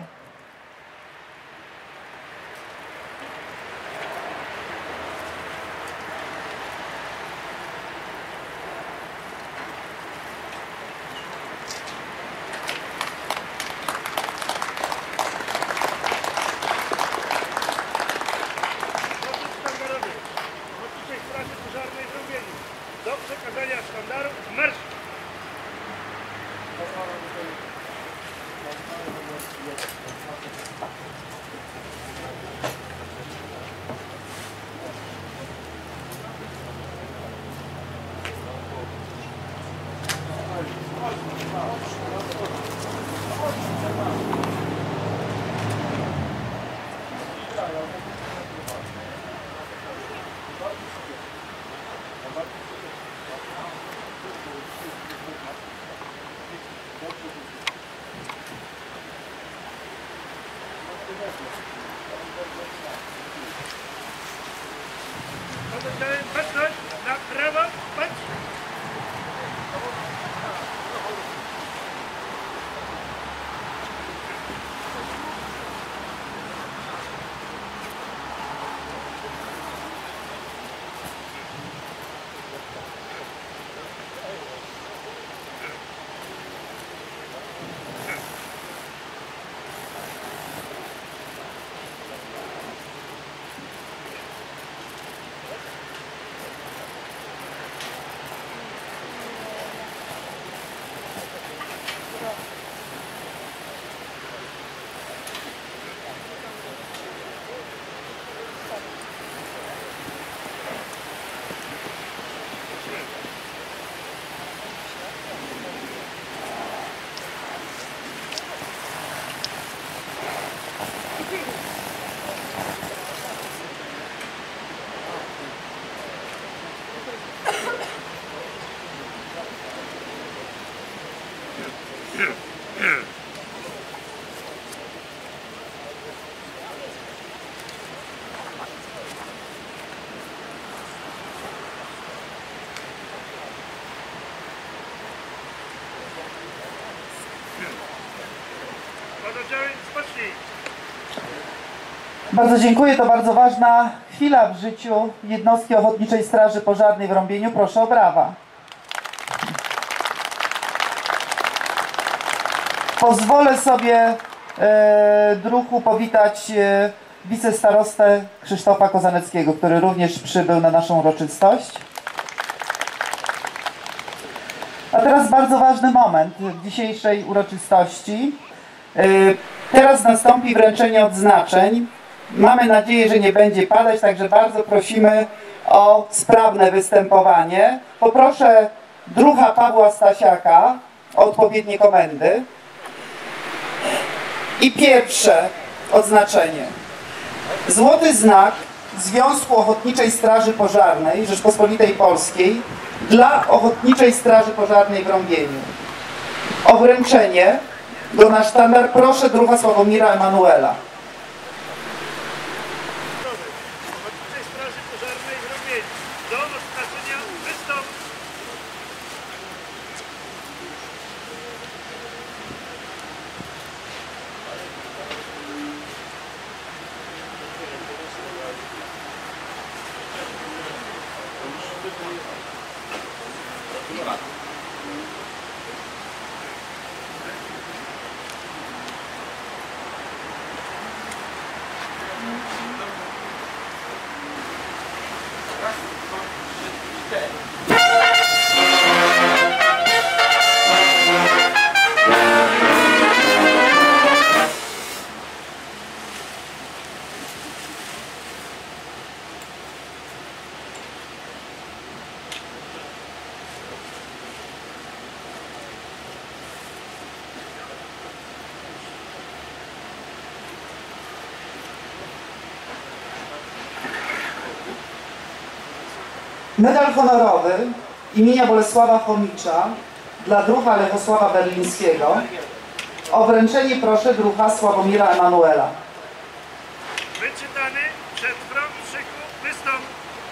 Do przekazania sztandaru marsz! Patrzność na prawo, patrz! Bardzo dziękuję. To bardzo ważna chwila w życiu jednostki Ochotniczej Straży Pożarnej w Rąbieniu. Proszę o brawa. Pozwolę sobie druhu powitać wicestarostę Krzysztofa Kozaneckiego, który również przybył na naszą uroczystość. A teraz bardzo ważny moment w dzisiejszej uroczystości. Teraz nastąpi wręczenie odznaczeń. Mamy nadzieję, że nie będzie padać, także bardzo prosimy o sprawne występowanie. Poproszę druha Pawła Stasiaka o odpowiednie komendy. I pierwsze odznaczenie. Złoty znak Związku Ochotniczej Straży Pożarnej Rzeczpospolitej Polskiej dla Ochotniczej Straży Pożarnej w Rąbieniu. O wręczenie go na sztandar proszę druha Sławomira Emanuela. Ochotniczej Straży Pożarnej w Rąbieniu. Do odznaczenia wystąpi. Medal honorowy imienia Bolesława Chomicza dla druha Lechosława Berlińskiego. O wręczenie proszę druha Sławomira Emanuela. Wyczytany przed front szyku wystąpi.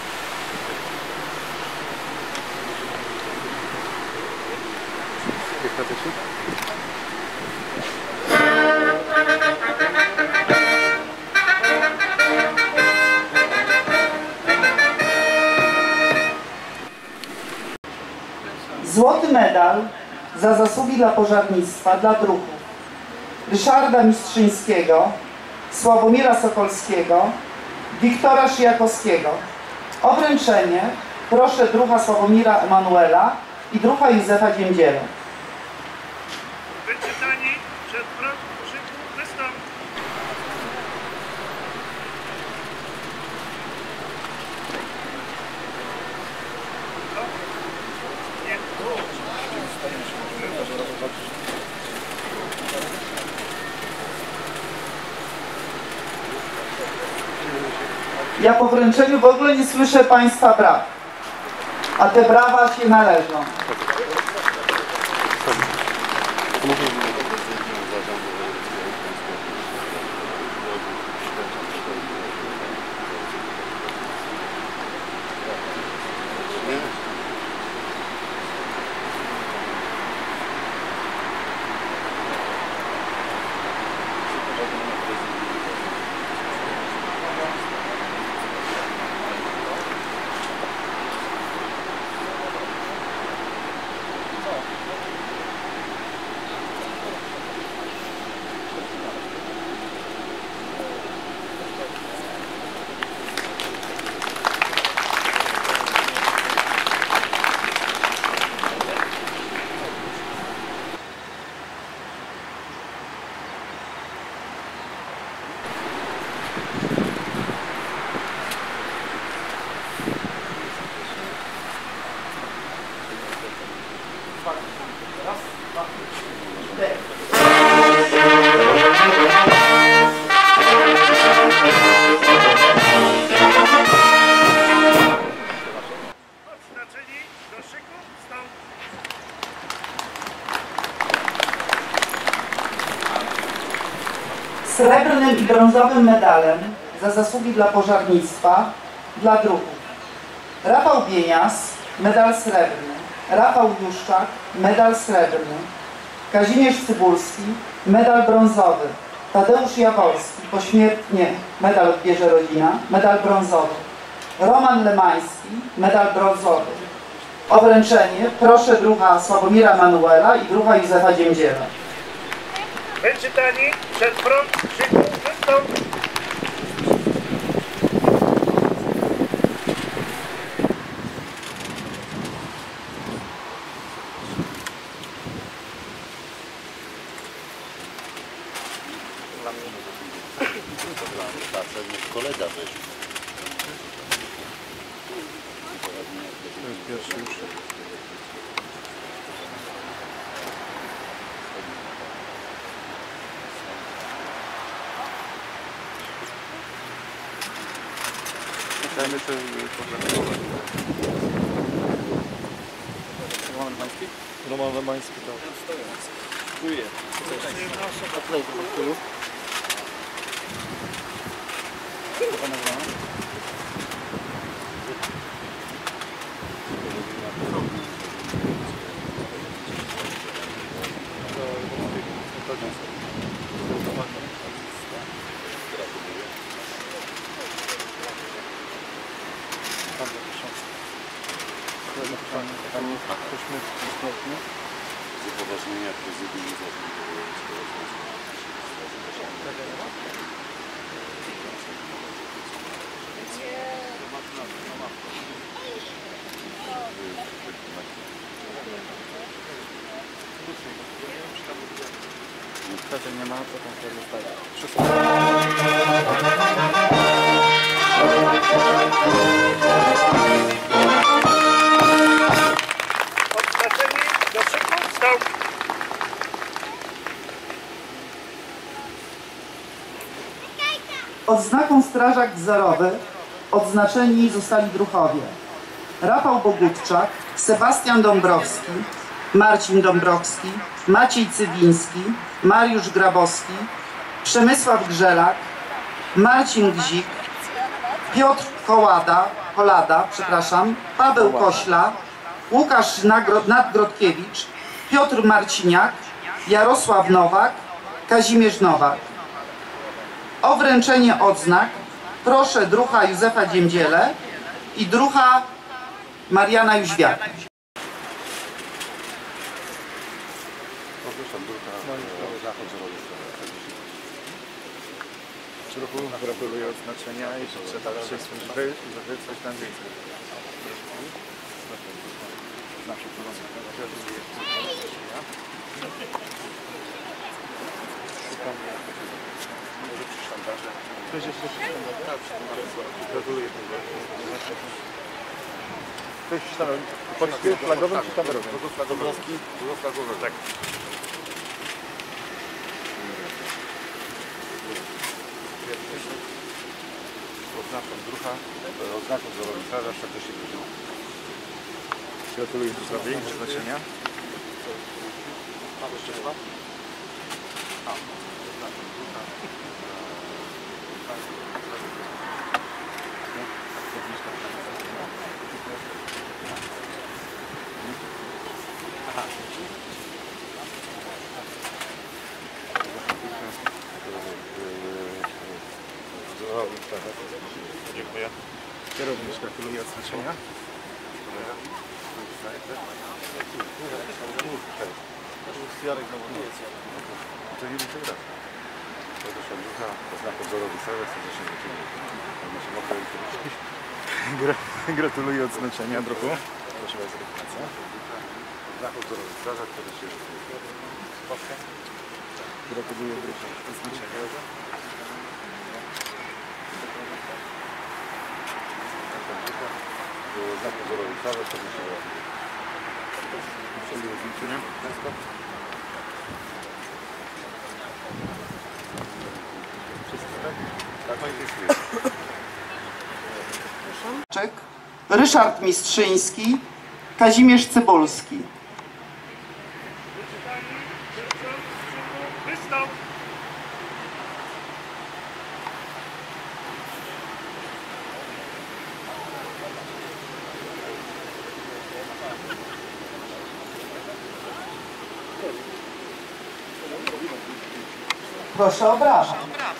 Złoty medal za zasługi dla pożarnictwa dla druhów Ryszarda Mistrzyńskiego, Sławomira Sokolskiego, Wiktora Szyjakowskiego. O wręczenie proszę druha Sławomira Emanuela i druha Józefa Dziędziela. Wyczytani przed front szyku wystąpi. Ja po wręczeniu w ogóle nie słyszę Państwa braw, a te brawa się należą. Odznaczeni do szyku wstąpi. Srebrnym i brązowym medalem za zasługi dla pożarnictwa dla druhów Rafał Bienias, medal srebrny, Rafał Juszczak, medal srebrny, Kazimierz Cybulski, medal brązowy, Tadeusz Jaworski, pośmiertnie medal odbierze rodzina, medal brązowy. Roman Lemański, medal brązowy. O wręczenie proszę druha Sławomira Manuela i druha Józefa Dziędziela. Wyczytani przed front krzyku wystąp. Kolega weź. Pierwszy już. Chciałem jeszcze pożegnać. Roman Lemański? Roman Lemański, tak. Dziękuję. Dziękuję. Z upoważnienia prezydium nie ma, to tam się zostaje. Odznaczeni do krzyku wstał. Odznaką strażak wzorowy odznaczeni zostali druhowie Rafał Bogutczak, Sebastian Dąbrowski, Marcin Dąbrowski, Maciej Cywiński, Mariusz Grabowski, Przemysław Grzelak, Marcin Gzik, Piotr Kolada, Paweł Kośla, Łukasz Nadgrodkiewicz, Piotr Marciniak, Jarosław Nowak, Kazimierz Nowak. O wręczenie odznak proszę druha Józefa Dziędziele i druha Mariana Jóźwiaka. Gratuluję odznaczenia i życzę dalszej służby i żeby coś tam więcej. Gratuluję. Ktoś pod flagowym czy sztandarowym? Flagowy, tak. Oznaczam druha, oznaczam zorownicarza, 40 godzin. Gratuluję Zuzławie i przeznaczenia. Pan jeszcze chyba? Oznaczam druha. Dziękuję. Ja również gratuluję odznaczenia. Jarek na ładnicy. To nie wiem raz. To doszła druga oznaka wzorowy serwis, to się nie gratuluję odznaczenia, druhu. Proszę bardzo, legitymację. Oznaka wzorowy strażak, to też jest. Gratuluję odznaczenia. Znak wzorowy strażak, to też jest. Gratuluję odznaczenia. Ryszard Mistrzyński, Kazimierz Cybulski. Wystąp. Proszę o brawa.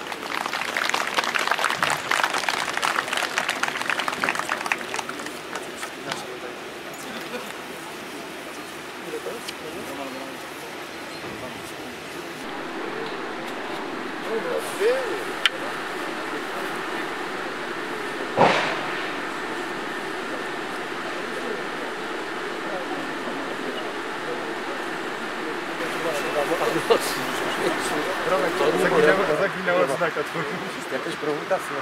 Zaginęła znaka. Jakaś prowokacja.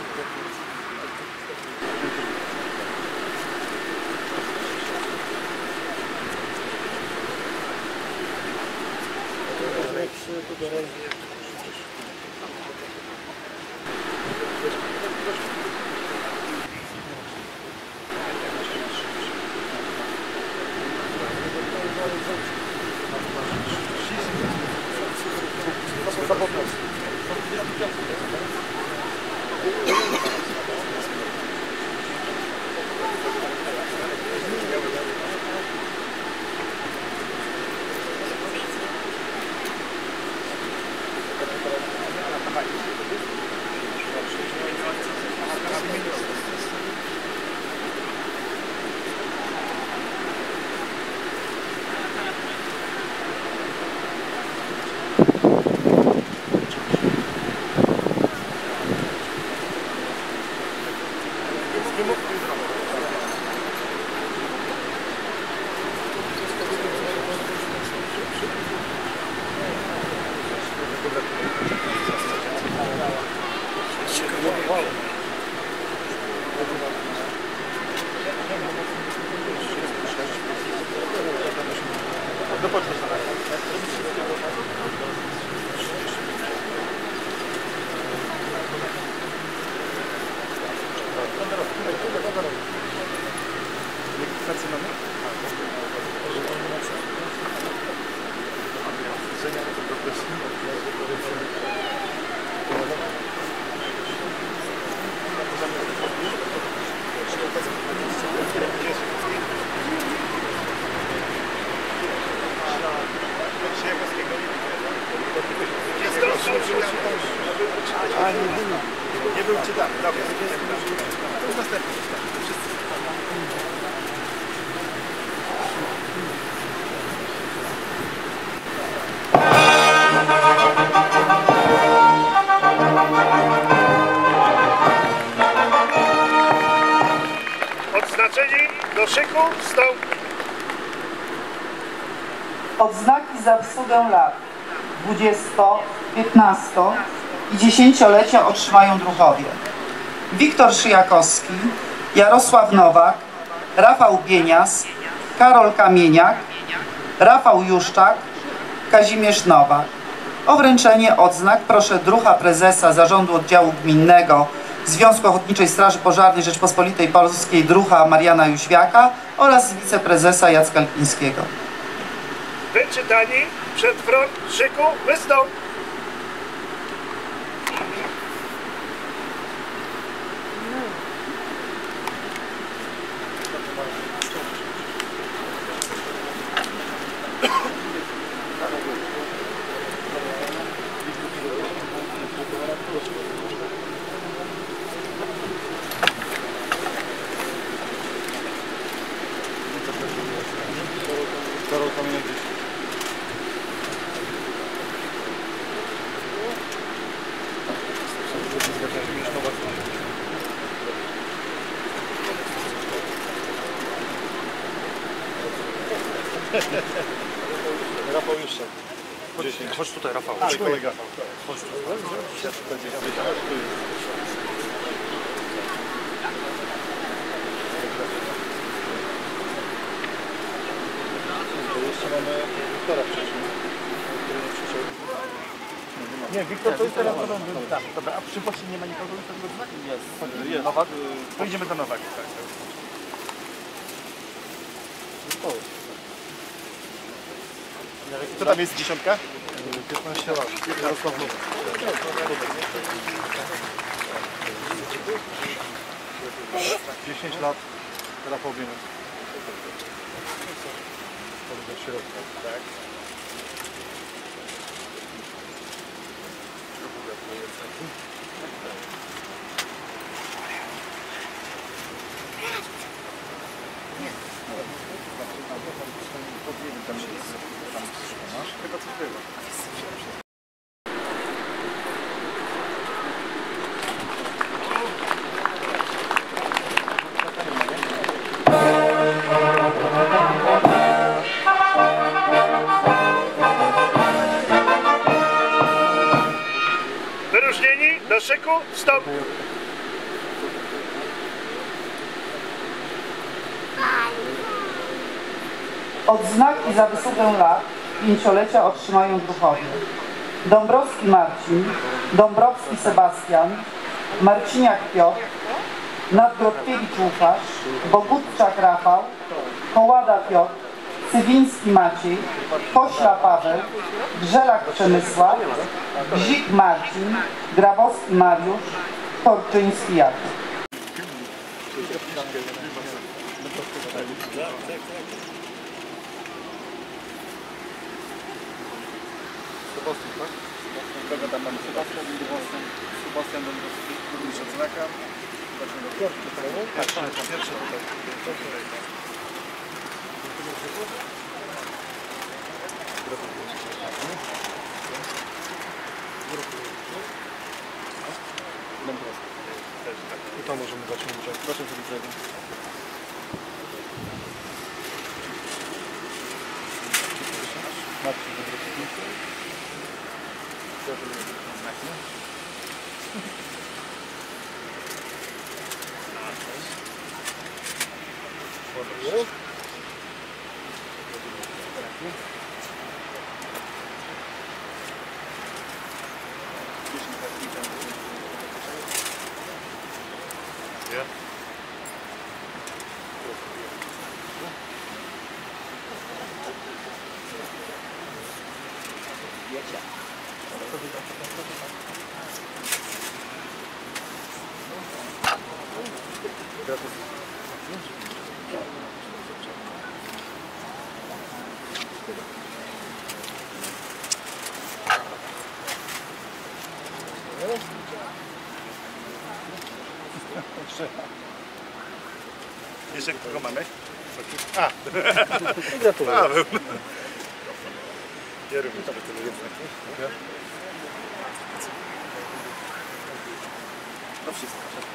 Nie był czytany. Dobra, to następny. Odznaczeni do szyku wstąp. Odznaki za wsługę lat 20, 15 i 10-lecia otrzymają druhowie: Wiktor Szyjakowski, Jarosław Nowak, Rafał Bienias, Karol Kamieniak, Rafał Juszczak, Kazimierz Nowak. O wręczenie odznak proszę druha prezesa Zarządu Oddziału Gminnego Związku Ochotniczej Straży Pożarnej Rzeczpospolitej Polskiej druha Mariana Jóźwiaka oraz wiceprezesa Jacka Lipińskiego. Wyczytani przed front szyku wystąp. Rafał jeszcze. 10. Chodź tutaj, Rafał. Chodź kolega. Chodź jeszcze mamy Wiktora wcześniej, który nie przyszedł. Nie, Wiktor to jest teraz podobny. Dobra, a przy bocie nie ma nikogo z tego znaku? Jest. Nowak? To idziemy do Nowaka. Co tam jest, 10? 15 lat. Jarosław Nowak. 10 lat. Rafał Bienias. Tak. Wyróżnieni do szyku, stop! Odznaki za wysługę lat 5-lecia otrzymają druhowie: Dąbrowski Marcin, Dąbrowski Sebastian, Marciniak Piotr, Nadgrodkiewicz Łukasz, Bogutczak Rafał, Kołada Piotr, Cywiński Maciej, Kośla Paweł, Grzelak Przemysław, Bzik Marcin, Grabowski Mariusz, Torczyński Jakub. Tam mamy Sebastian Dąbrowski, burmistrz Odznaka. Pierwszy tutaj. I to możemy zacząć. Proszę sobie. Marcin Dąbrowski. Jeszcze kogo mamy? A! Gratuluję. Ja również gratuluję. To wszystko.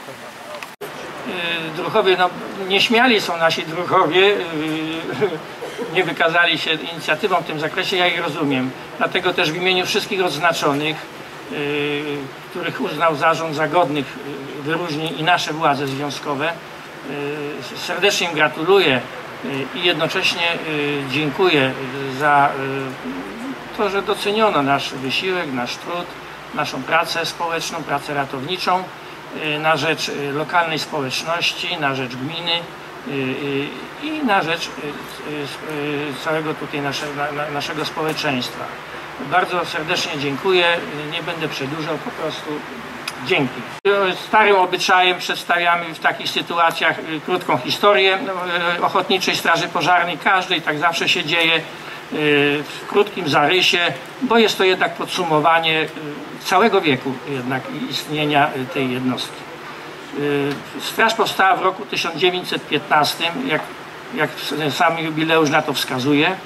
Druhowie, no nieśmiali są nasi druhowie, nie wykazali się inicjatywą w tym zakresie, ja ich rozumiem. Dlatego też w imieniu wszystkich odznaczonych, których uznał zarząd za godnych wyróżnień i nasze władze związkowe, serdecznie im gratuluję i jednocześnie dziękuję za to, że doceniono nasz wysiłek, nasz trud, naszą pracę społeczną, pracę ratowniczą na rzecz lokalnej społeczności, na rzecz gminy i na rzecz całego tutaj naszego społeczeństwa. Bardzo serdecznie dziękuję, nie będę przedłużał, po prostu dzięki. Starym obyczajem przedstawiamy w takich sytuacjach krótką historię Ochotniczej Straży Pożarnej, każdej, tak zawsze się dzieje, w krótkim zarysie, bo jest to jednak podsumowanie całego wieku jednak istnienia tej jednostki. Straż powstała w roku 1915, jak sam jubileusz na to wskazuje.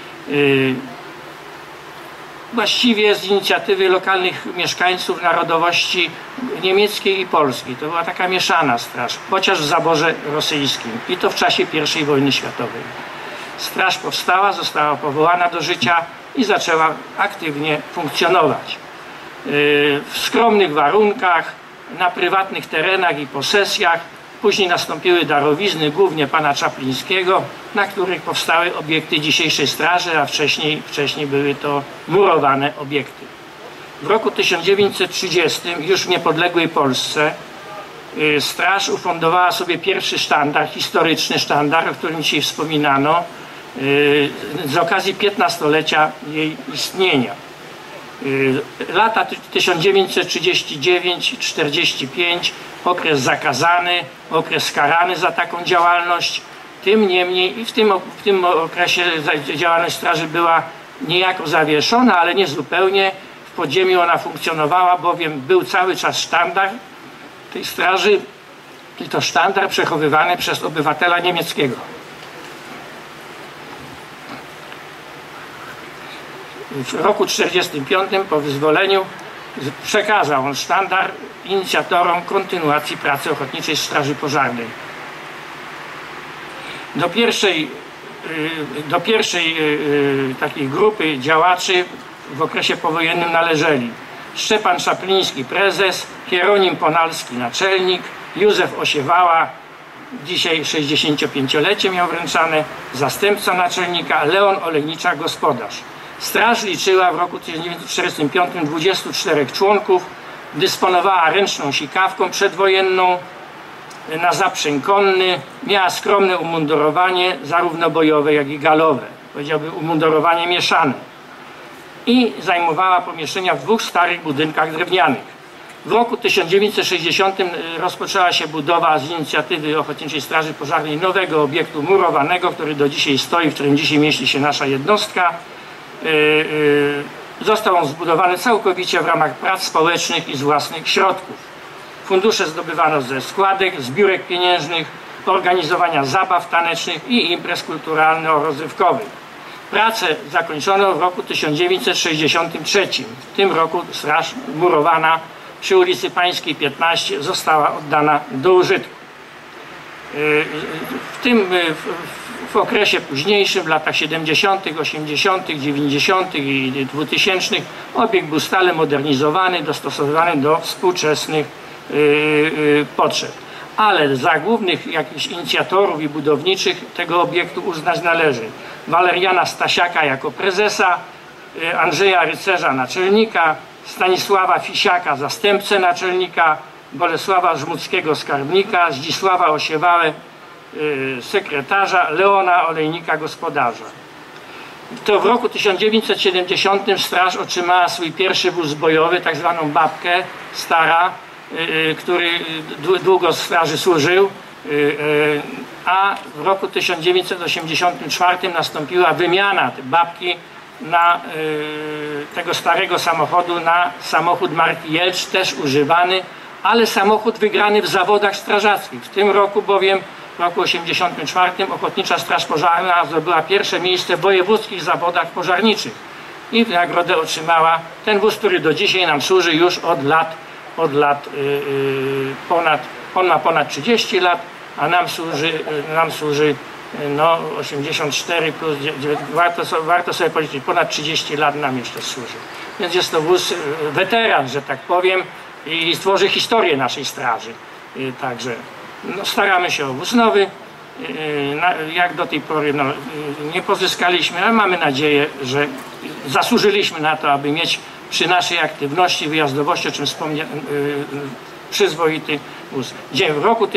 Właściwie z inicjatywy lokalnych mieszkańców narodowości niemieckiej i polskiej. To była taka mieszana straż, chociaż w zaborze rosyjskim i to w czasie I wojny światowej. Straż powstała, została powołana do życia i zaczęła aktywnie funkcjonować. W skromnych warunkach, na prywatnych terenach i posesjach. Później nastąpiły darowizny, głównie pana Czaplińskiego, na których powstały obiekty dzisiejszej straży, a wcześniej były to murowane obiekty. W roku 1930, już w niepodległej Polsce, straż ufundowała sobie pierwszy sztandar, historyczny sztandar, o którym dzisiaj wspominano, z okazji 15-lecia jej istnienia. Lata 1939-45, okres zakazany, okres karany za taką działalność. Tym niemniej i w tym okresie działalność straży była niejako zawieszona, ale nie zupełnie. W podziemiu ona funkcjonowała, bowiem był cały czas sztandar tej straży i to sztandar przechowywany przez obywatela niemieckiego. W roku 1945 po wyzwoleniu przekazał on sztandar inicjatorom kontynuacji pracy Ochotniczej Straży Pożarnej. Do pierwszej takiej grupy działaczy w okresie powojennym należeli Szczepan Szapliński, prezes, Hieronim Ponalski, naczelnik, Józef Osiewała, dzisiaj 65-lecie miał wręczane, zastępca naczelnika, Leon Olejniczak, gospodarz. Straż liczyła w roku 1945 24 członków, dysponowała ręczną sikawką przedwojenną na zaprzęg konny, miała skromne umundurowanie, zarówno bojowe, jak i galowe, powiedziałbym umundurowanie mieszane, i zajmowała pomieszczenia w 2 starych budynkach drewnianych. W roku 1960 rozpoczęła się budowa z inicjatywy Ochotniczej Straży Pożarnej nowego obiektu murowanego, który do dzisiaj stoi, w którym dzisiaj mieści się nasza jednostka. Został on zbudowany całkowicie w ramach prac społecznych i z własnych środków. Fundusze zdobywano ze składek, zbiórek pieniężnych, organizowania zabaw tanecznych i imprez kulturalno-rozrywkowych. Pracę zakończono w roku 1963. W tym roku straż murowana przy ulicy Pańskiej 15 została oddana do użytku. W okresie późniejszym, w latach 70., 80., 90. i 2000 obiekt był stale modernizowany, dostosowany do współczesnych potrzeb. Ale za głównych jakichś inicjatorów i budowniczych tego obiektu uznać należy Waleriana Stasiaka jako prezesa, Andrzeja Rycerza naczelnika, Stanisława Fisiaka zastępcę naczelnika, Bolesława Żmudzkiego skarbnika, Zdzisława Osiewałę sekretarza, Leona Olejnika gospodarza. To w roku 1970 straż otrzymała swój pierwszy wóz bojowy, tak zwaną babkę Stara, który długo straży służył, a w roku 1984 nastąpiła wymiana tej babki tego starego samochodu na samochód marki Jelcz, też używany, ale samochód wygrany w zawodach strażackich. W tym roku bowiem, w roku 1984 Ochotnicza Straż Pożarna zdobyła pierwsze miejsce w wojewódzkich zawodach pożarniczych i w nagrodę otrzymała ten wóz, który do dzisiaj nam służy już od lat on ma ponad 30 lat, a nam służy no 84 plus, warto sobie policzyć, ponad 30 lat nam jeszcze służy. Więc jest to wóz weteran, że tak powiem, i stworzy historię naszej straży. Także no, staramy się o wóz nowy. Jak do tej pory no, nie pozyskaliśmy, ale mamy nadzieję, że zasłużyliśmy na to, aby mieć przy naszej aktywności, wyjazdowości, o czym wspomniałem, przyzwoity wóz. W roku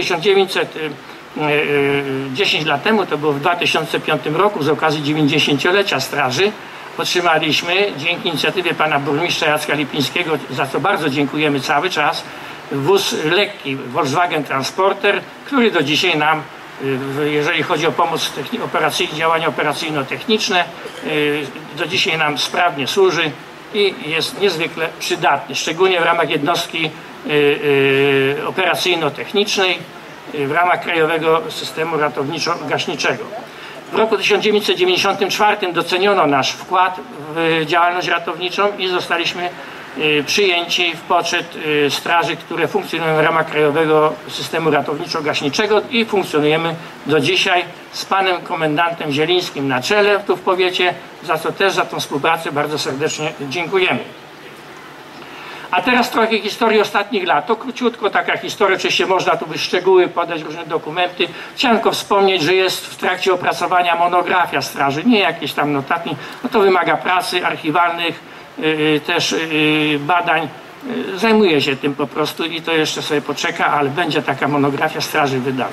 10 lat temu, to było w 2005 roku, z okazji 90-lecia straży, otrzymaliśmy dzięki inicjatywie pana burmistrza Jacka Lipińskiego, za co bardzo dziękujemy cały czas, wóz lekki Volkswagen Transporter, który do dzisiaj nam, jeżeli chodzi o pomoc działania operacyjno-techniczne, do dzisiaj nam sprawnie służy i jest niezwykle przydatny, szczególnie w ramach jednostki operacyjno-technicznej, w ramach Krajowego Systemu Ratowniczo-Gaśniczego. W roku 1994 doceniono nasz wkład w działalność ratowniczą i zostaliśmy przyjęci w poczet straży, które funkcjonują w ramach Krajowego Systemu Ratowniczo-Gaśniczego i funkcjonujemy do dzisiaj z panem komendantem Zielińskim na czele tu w powiecie, za co też za tą współpracę bardzo serdecznie dziękujemy. A teraz trochę historii ostatnich lat. To króciutko taka historia, oczywiście można tu szczegóły podać, różne dokumenty. Chciałem tylko wspomnieć, że jest w trakcie opracowania monografia straży, nie jakieś tam notatnik, no to wymaga pracy archiwalnych, też badań. Zajmuję się tym po prostu i to jeszcze sobie poczeka, ale będzie taka monografia straży wydana.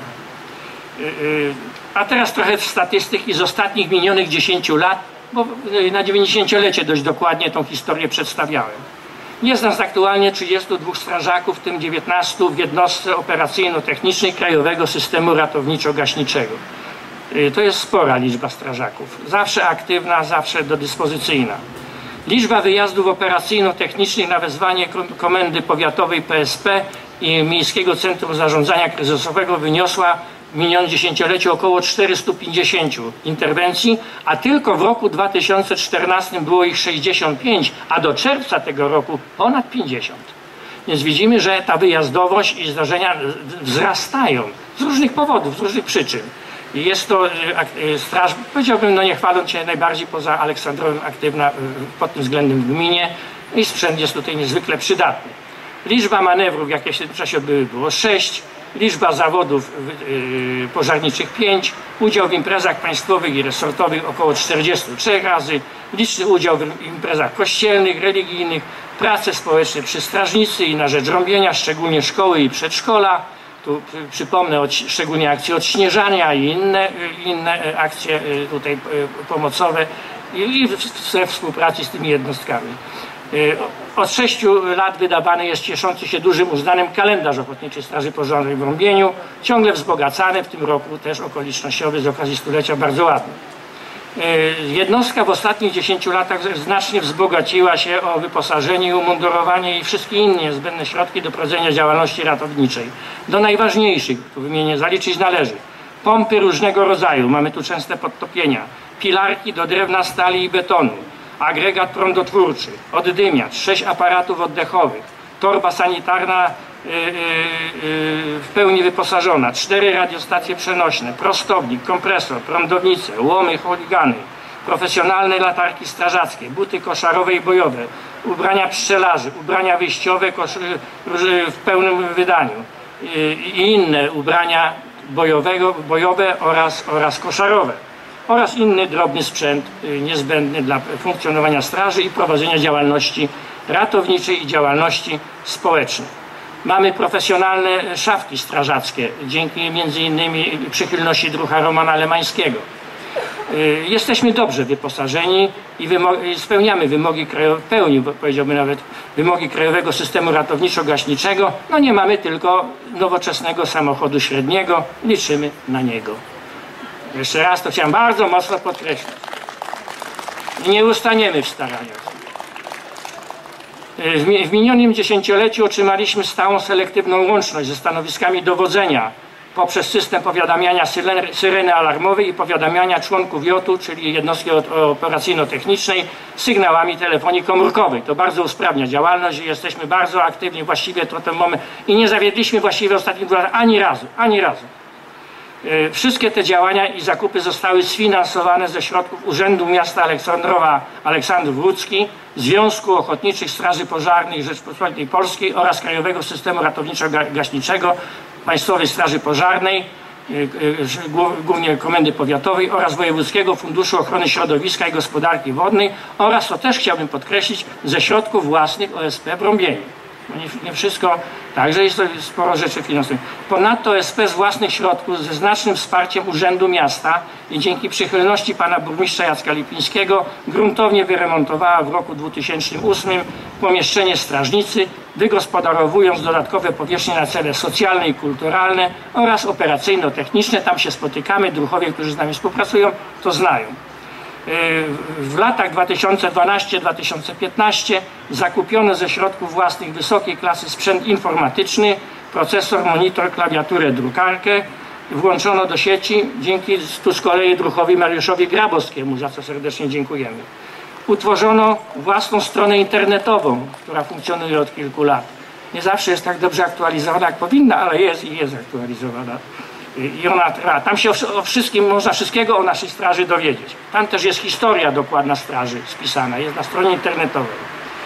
A teraz trochę statystyki z ostatnich minionych 10 lat, bo na 90-lecie dość dokładnie tą historię przedstawiałem. Jest nas aktualnie 32 strażaków, w tym 19 w jednostce operacyjno-technicznej Krajowego Systemu Ratowniczo-Gaśniczego. To jest spora liczba strażaków, zawsze aktywna, zawsze dyspozycyjna. Liczba wyjazdów operacyjno-technicznych na wezwanie Komendy Powiatowej PSP i Miejskiego Centrum Zarządzania Kryzysowego wyniosła w minionym dziesięcioleciu około 450 interwencji, a tylko w roku 2014 było ich 65, a do czerwca tego roku ponad 50. Więc widzimy, że ta wyjazdowość i zdarzenia wzrastają z różnych powodów, z różnych przyczyn. Jest to straż, powiedziałbym, no nie chwaląc się, najbardziej poza Aleksandrowem aktywna pod tym względem w gminie i sprzęt jest tutaj niezwykle przydatny. Liczba manewrów, jakie się w tym czasie odbyły, było 6, liczba zawodów pożarniczych 5, udział w imprezach państwowych i resortowych około 43 razy, liczny udział w imprezach kościelnych, religijnych, prace społeczne przy strażnicy i na rzecz rąbienia, szczególnie szkoły i przedszkola. Tu przypomnę szczególnie akcje odśnieżania i inne akcje tutaj pomocowe i we współpracy z tymi jednostkami. Od 6 lat wydawany jest cieszący się dużym uznaniem kalendarz Ochotniczej Straży Pożarnej w Rąbieniu, ciągle wzbogacany, w tym roku też okolicznościowy z okazji stulecia, bardzo ładny. Jednostka w ostatnich 10 latach znacznie wzbogaciła się o wyposażenie, umundurowanie i wszystkie inne niezbędne środki do prowadzenia działalności ratowniczej. Do najważniejszych, tu wymienię, zaliczyć należy pompy różnego rodzaju, mamy tu częste podtopienia, pilarki do drewna, stali i betonu, agregat prądotwórczy, oddymiacz, 6 aparatów oddechowych, torba sanitarna w pełni wyposażona, 4 radiostacje przenośne, prostownik, kompresor, prądownice, łomy, chuligany, profesjonalne latarki strażackie, buty koszarowe i bojowe, ubrania pszczelarzy, ubrania wyjściowe w pełnym wydaniu i inne ubrania bojowe oraz koszarowe oraz inny drobny sprzęt niezbędny dla funkcjonowania straży i prowadzenia działalności ratowniczej i działalności społecznej. Mamy profesjonalne szafki strażackie, dzięki m.in. przychylności druha Romana Lemańskiego. Jesteśmy dobrze wyposażeni i spełniamy wymogi powiedziałbym nawet wymogi krajowego systemu ratowniczo-gaśniczego. No nie mamy tylko nowoczesnego samochodu średniego, liczymy na niego. Jeszcze raz to chciałem bardzo mocno podkreślić. Nie ustaniemy w staraniach. W minionym dziesięcioleciu otrzymaliśmy stałą selektywną łączność ze stanowiskami dowodzenia poprzez system powiadamiania syreny alarmowej i powiadamiania członków JOT-u, czyli jednostki operacyjno-technicznej, sygnałami telefonii komórkowej. To bardzo usprawnia działalność i jesteśmy bardzo aktywni właściwie to ten moment i nie zawiedliśmy właściwie w ostatnich 2 latach ani razu. Wszystkie te działania i zakupy zostały sfinansowane ze środków Urzędu Miasta Aleksandrowa Aleksandrów Łódzki, Związku Ochotniczych Straży Pożarnych Rzeczypospolitej Polskiej oraz Krajowego Systemu Ratowniczo-Gaśniczego, Państwowej Straży Pożarnej, głównie Komendy Powiatowej oraz Wojewódzkiego Funduszu Ochrony Środowiska i Gospodarki Wodnej oraz, to też chciałbym podkreślić, ze środków własnych OSP w Rąbieniu. Nie wszystko, także jest to sporo rzeczy finansowych. Ponadto OSP z własnych środków ze znacznym wsparciem Urzędu Miasta i dzięki przychylności pana burmistrza Jacka Lipińskiego gruntownie wyremontowała w roku 2008 pomieszczenie strażnicy, wygospodarowując dodatkowe powierzchnie na cele socjalne i kulturalne oraz operacyjno-techniczne. Tam się spotykamy, druhowie, którzy z nami współpracują, to znają. W latach 2012-2015 zakupiono ze środków własnych wysokiej klasy sprzęt informatyczny, procesor, monitor, klawiaturę, drukarkę. Włączono do sieci dzięki tu z kolei druhowi Mariuszowi Grabowskiemu, za co serdecznie dziękujemy. Utworzono własną stronę internetową, która funkcjonuje od kilku lat. Nie zawsze jest tak dobrze aktualizowana, jak powinna, ale jest aktualizowana. I ona trwa. Tam się o wszystkim, można wszystkiego o naszej straży dowiedzieć. Tam też jest historia dokładna straży spisana, jest na stronie internetowej.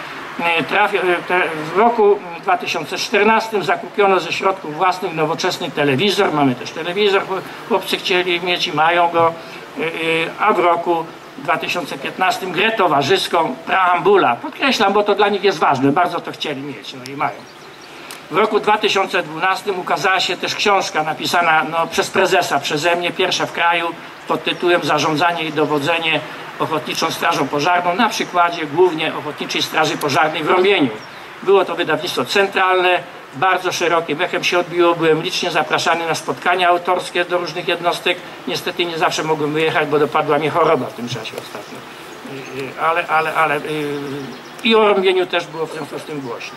W roku 2014 zakupiono ze środków własnych nowoczesny telewizor, mamy też telewizor, chłopcy chcieli mieć i mają go, a w roku 2015 grę towarzyską Preambula. Podkreślam, bo to dla nich jest ważne, bardzo to chcieli mieć, no i mają. W roku 2012 ukazała się też książka napisana przez prezesa, przeze mnie, pierwsza w kraju, pod tytułem Zarządzanie i dowodzenie Ochotniczą Strażą Pożarną, na przykładzie głównie Ochotniczej Straży Pożarnej w Rąbieniu. Było to wydawnictwo centralne, bardzo szerokim echem się odbiło, byłem licznie zapraszany na spotkania autorskie do różnych jednostek. Niestety nie zawsze mogłem wyjechać, bo dopadła mnie choroba w tym czasie ostatnio. i o rąbieniu też było w związku z tym głośno.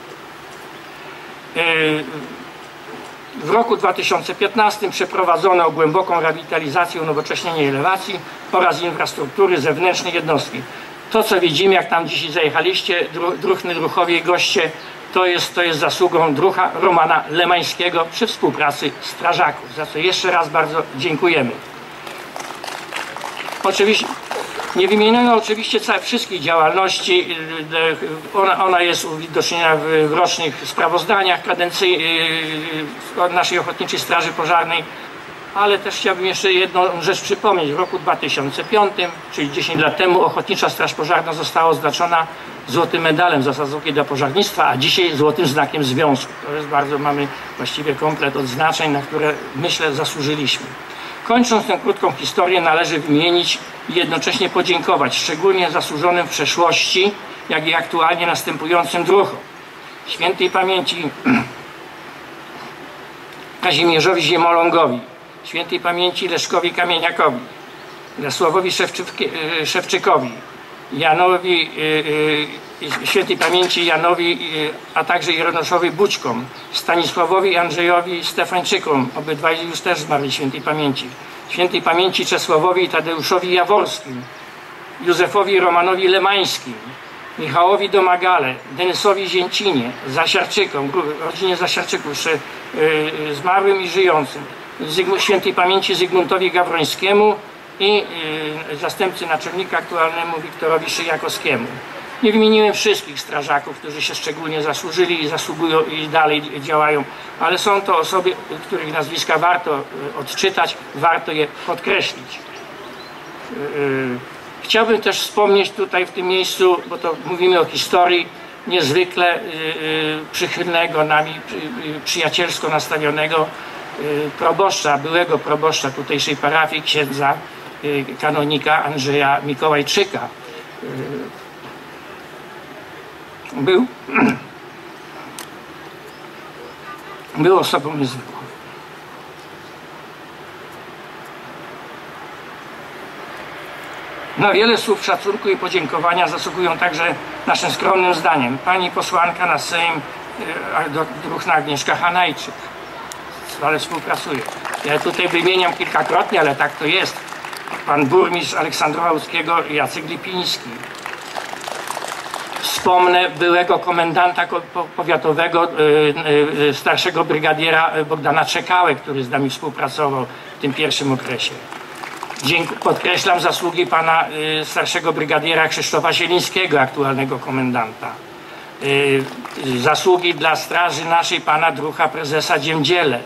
W roku 2015 przeprowadzono głęboką rewitalizację, unowocześnienie elewacji oraz infrastruktury zewnętrznej jednostki. To, co widzimy, jak tam dzisiaj zajechaliście, druhny, druhowie i goście, to jest zasługą druha Romana Lemańskiego przy współpracy strażaków, za co jeszcze raz bardzo dziękujemy. Oczywiście nie oczywiście wszystkich działalności, ona jest uwidoczniona w rocznych sprawozdaniach naszej Ochotniczej Straży Pożarnej, ale też chciałbym jeszcze jedną rzecz przypomnieć. W roku 2005, czyli 10 lat temu, Ochotnicza Straż Pożarna została oznaczona złotym medalem za zasługi dla pożarnictwa, a dzisiaj złotym znakiem związku. To jest mamy właściwie komplet odznaczeń, na które, myślę, zasłużyliśmy. Kończąc tę krótką historię, należy wymienić i jednocześnie podziękować szczególnie zasłużonym w przeszłości, jak i aktualnie następującym druhom. Świętej pamięci Kazimierzowi Ziemolągowi, świętej pamięci Leszkowi Kamieniakowi, Lesławowi Szewczykowi, świętej pamięci Janowi, a także Irenoszowi Bućkom, Stanisławowi i Andrzejowi Stefańczykom, obydwaj już też zmarli świętej pamięci, świętej pamięci Czesławowi i Tadeuszowi Jaworskim, Józefowi Romanowi Lemańskim, Michałowi Domagale, Denysowi Zięcinie, Zasiarczykom, rodzinie Zasiarczyków, jeszcze zmarłym i żyjącym, świętej pamięci Zygmuntowi Gawrońskiemu i zastępcy naczelnika aktualnemu Wiktorowi Szyjakowskiemu. Nie wymieniłem wszystkich strażaków, którzy się szczególnie zasłużyli i zasługują i dalej działają, ale są to osoby, których nazwiska warto odczytać, warto je podkreślić. Chciałbym też wspomnieć tutaj w tym miejscu, bo to mówimy o historii, niezwykle przychylnego nami, przyjacielsko nastawionego proboszcza, byłego proboszcza tutejszej parafii, księdza kanonika Andrzeja Mikołajczyka. Był osobą niezwykłą. Na wiele słów szacunku i podziękowania zasługują także naszym skromnym zdaniem pani posłanka na Sejm druhna Agnieszka Hanajczyk, ale współpracuje. Ja tutaj wymieniam kilkakrotnie, ale tak to jest. Pan burmistrz Aleksandrowa Łódzkiego Jacek Lipiński. Wspomnę byłego komendanta powiatowego, starszego brygadiera Bogdana Czekałę, który z nami współpracował w tym pierwszym okresie. Podkreślam zasługi pana starszego brygadiera Krzysztofa Zielińskiego, aktualnego komendanta. Zasługi dla straży naszej pana druha prezesa Dziemdziele,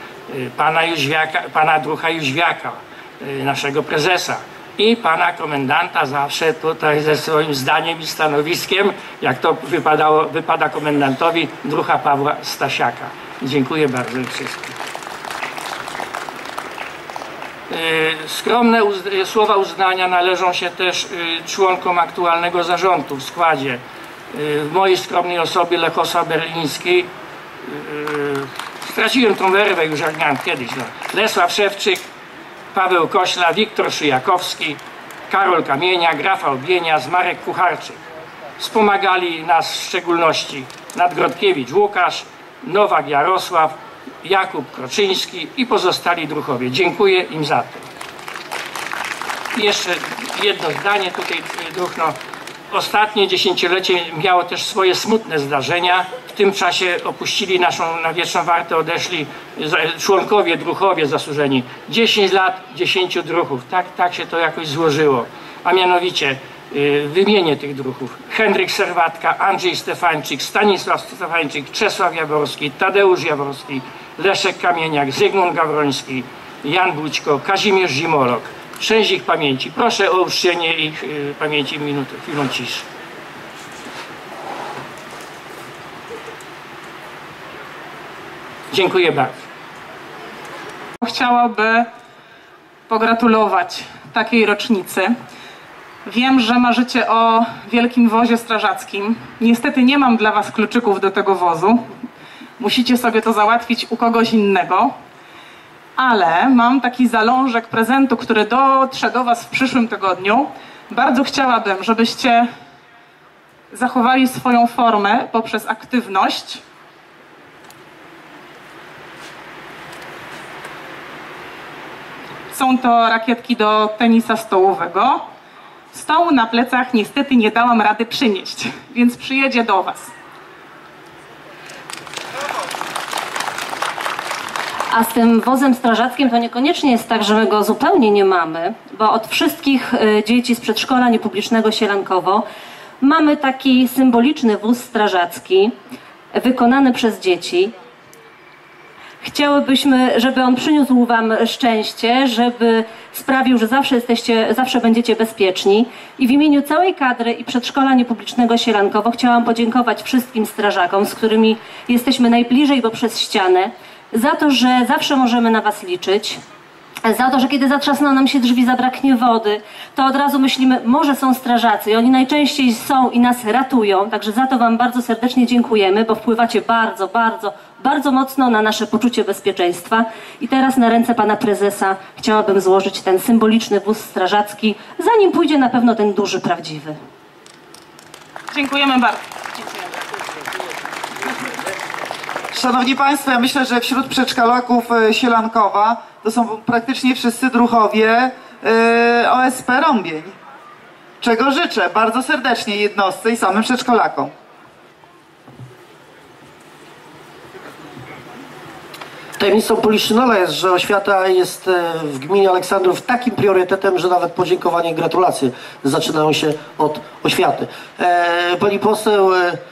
pana druha Jóźwiaka, naszego prezesa i pana komendanta zawsze tutaj ze swoim zdaniem i stanowiskiem, jak to wypada komendantowi, druha Pawła Stasiaka. Dziękuję bardzo wszystkim. Skromne słowa uznania należą się też członkom aktualnego zarządu w składzie. W mojej skromnej osobie Lechosław Berliński, straciłem tą werwę już jak miałem kiedyś, Lesław Szewczyk, Paweł Kośla, Wiktor Szyjakowski, Karol Kamieniak, Rafał Bienias, Marek Kucharczyk. Wspomagali nas w szczególności Nadgrodkiewicz Łukasz, Nowak Jarosław, Jakub Kroczyński i pozostali druhowie. Dziękuję im za to. I jeszcze jedno zdanie tutaj, druhno. Ostatnie dziesięciolecie miało też swoje smutne zdarzenia. W tym czasie opuścili naszą na wieczną wartę, odeszli członkowie, druhowie zasłużeni. 10 lat, 10 druhów. Tak się to jakoś złożyło. A mianowicie wymienię tych druhów. Henryk Serwatka, Andrzej Stefańczyk, Stanisław Stefańczyk, Czesław Jaworski, Tadeusz Jaworski, Leszek Kamieniak, Zygmunt Gawroński, Jan Bućko, Kazimierz Zimolok. Część ich pamięci. Proszę o uczczenie ich pamięci chwilą ciszy. Dziękuję bardzo. Chciałaby pogratulować takiej rocznicy. Wiem, że marzycie o wielkim wozie strażackim. Niestety nie mam dla was kluczyków do tego wozu. Musicie sobie to załatwić u kogoś innego. Ale mam taki zalążek prezentu, który dotrze do was w przyszłym tygodniu. Bardzo chciałabym, żebyście zachowali swoją formę poprzez aktywność. Są to rakietki do tenisa stołowego. Stołu na plecach niestety nie dałam rady przynieść, więc przyjedzie do Was. A z tym wozem strażackim to niekoniecznie jest tak, że my go zupełnie nie mamy, bo od wszystkich dzieci z przedszkola niepublicznego Sielankowo mamy taki symboliczny wóz strażacki wykonany przez dzieci. Chciałybyśmy, żeby on przyniósł Wam szczęście, żeby sprawił, że zawsze będziecie bezpieczni. I w imieniu całej kadry i przedszkola niepublicznego Sielankowo chciałam podziękować wszystkim strażakom, z którymi jesteśmy najbliżej, bo przez ścianę, za to, że zawsze możemy na Was liczyć, za to, że kiedy zatrzasną nam się drzwi, zabraknie wody, to od razu myślimy, może są strażacy i oni najczęściej są i nas ratują, także za to Wam bardzo serdecznie dziękujemy, bo wpływacie bardzo mocno na nasze poczucie bezpieczeństwa. I teraz na ręce Pana Prezesa chciałabym złożyć ten symboliczny wóz strażacki, zanim pójdzie na pewno ten duży, prawdziwy. Dziękujemy bardzo. Szanowni Państwo, ja myślę, że wśród przedszkolaków Sielankowa to są praktycznie wszyscy druhowie OSP Rąbień. Czego życzę bardzo serdecznie jednostce i samym przedszkolakom. Tajemnicą Poliszynela jest, że oświata jest w gminie Aleksandrów takim priorytetem, że nawet podziękowanie i gratulacje zaczynają się od oświaty. Pani poseł,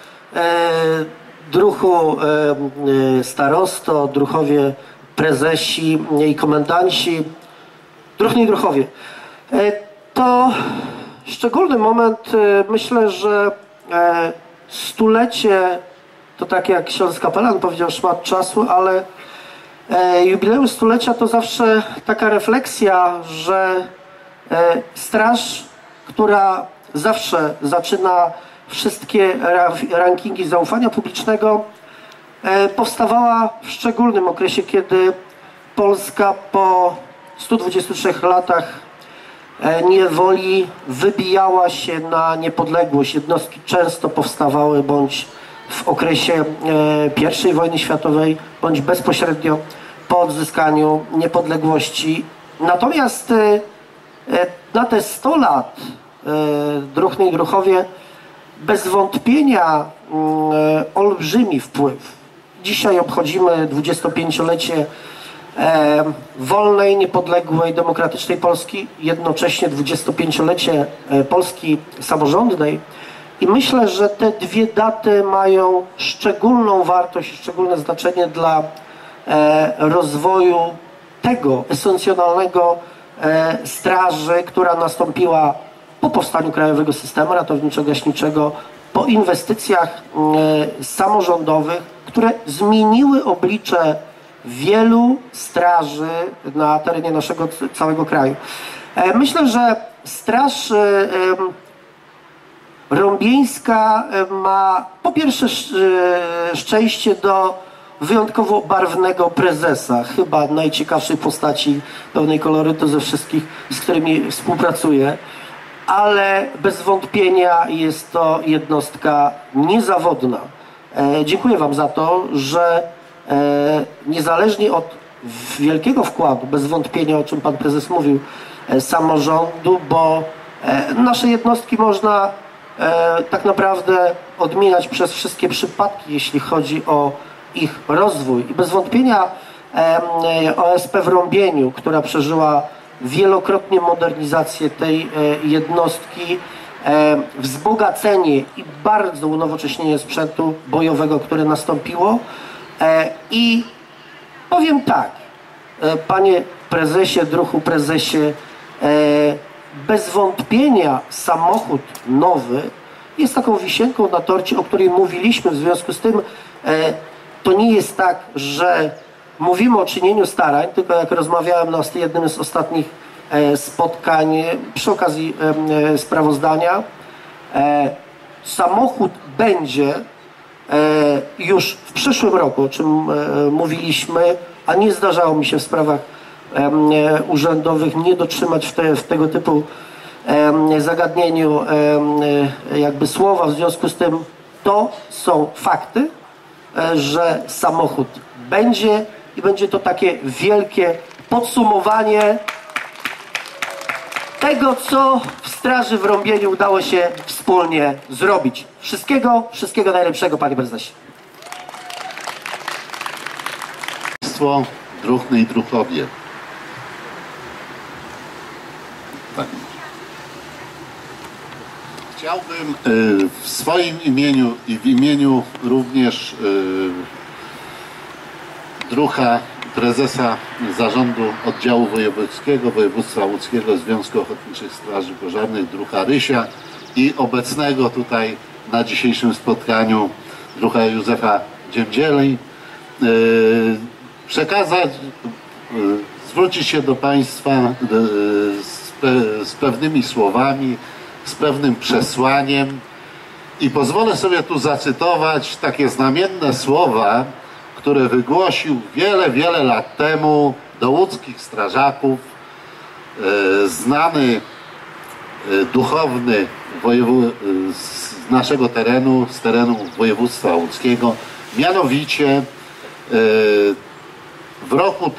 druhu starosto, druhowie prezesi i komendanci, druhny i druhowie. To szczególny moment, myślę, że stulecie, to tak jak ksiądz kapelan powiedział, szmat czasu, ale jubileusz stulecia to zawsze taka refleksja, że straż, która zawsze zaczyna wszystkie rankingi zaufania publicznego, powstawała w szczególnym okresie, kiedy Polska po 123 latach niewoli wybijała się na niepodległość. Jednostki często powstawały bądź w okresie I wojny światowej, bądź bezpośrednio po odzyskaniu niepodległości. Natomiast na te 100 lat druhny i druhowie bez wątpienia olbrzymi wpływ. Dzisiaj obchodzimy 25-lecie wolnej, niepodległej, demokratycznej Polski, jednocześnie 25-lecie Polski samorządnej. I myślę, że te dwie daty mają szczególną wartość, szczególne znaczenie dla rozwoju tego esencjonalnego straży, która nastąpiła po powstaniu Krajowego Systemu Ratowniczo-Gaśniczego, po inwestycjach samorządowych, które zmieniły oblicze wielu straży na terenie naszego całego kraju. Myślę, że Straż Rąbieńska ma po pierwsze szczęście do wyjątkowo barwnego prezesa, chyba najciekawszej postaci pełnej kolorytu ze wszystkich, z którymi współpracuję, ale bez wątpienia jest to jednostka niezawodna. Dziękuję Wam za to, że niezależnie od wielkiego wkładu, bez wątpienia, o czym Pan Prezes mówił, samorządu, bo nasze jednostki można tak naprawdę odmieniać przez wszystkie przypadki, jeśli chodzi o ich rozwój. I bez wątpienia OSP w Rąbieniu, która przeżyła wielokrotnie modernizację tej jednostki, wzbogacenie i bardzo unowocześnienie sprzętu bojowego, które nastąpiło. I powiem tak, panie prezesie, druhu prezesie, bez wątpienia samochód nowy jest taką wisienką na torcie, o której mówiliśmy. W związku z tym to nie jest tak, że mówimy o czynieniu starań, tylko jak rozmawiałem na jednym z ostatnich spotkań przy okazji sprawozdania, samochód będzie już w przyszłym roku, o czym mówiliśmy, a nie zdarzało mi się w sprawach urzędowych nie dotrzymać w tego typu zagadnieniu jakby słowa, w związku z tym to są fakty, że samochód będzie i będzie to takie wielkie podsumowanie tego, co w Straży w Rąbieniu udało się wspólnie zrobić. Wszystkiego najlepszego, panie prezesie. Druhny i druhowie. Tak. Chciałbym w swoim imieniu i w imieniu również druha prezesa Zarządu Oddziału Wojewódzkiego Województwa Łódzkiego Związku Ochotniczych Straży Pożarnych druha Rysia i obecnego tutaj na dzisiejszym spotkaniu druha Józefa Dziemdzieli przekazać, zwrócić się do Państwa z pewnymi słowami, z pewnym przesłaniem i pozwolę sobie tu zacytować takie znamienne słowa, które wygłosił wiele lat temu do łódzkich strażaków znany duchowny z naszego terenu, z terenu województwa łódzkiego, mianowicie w roku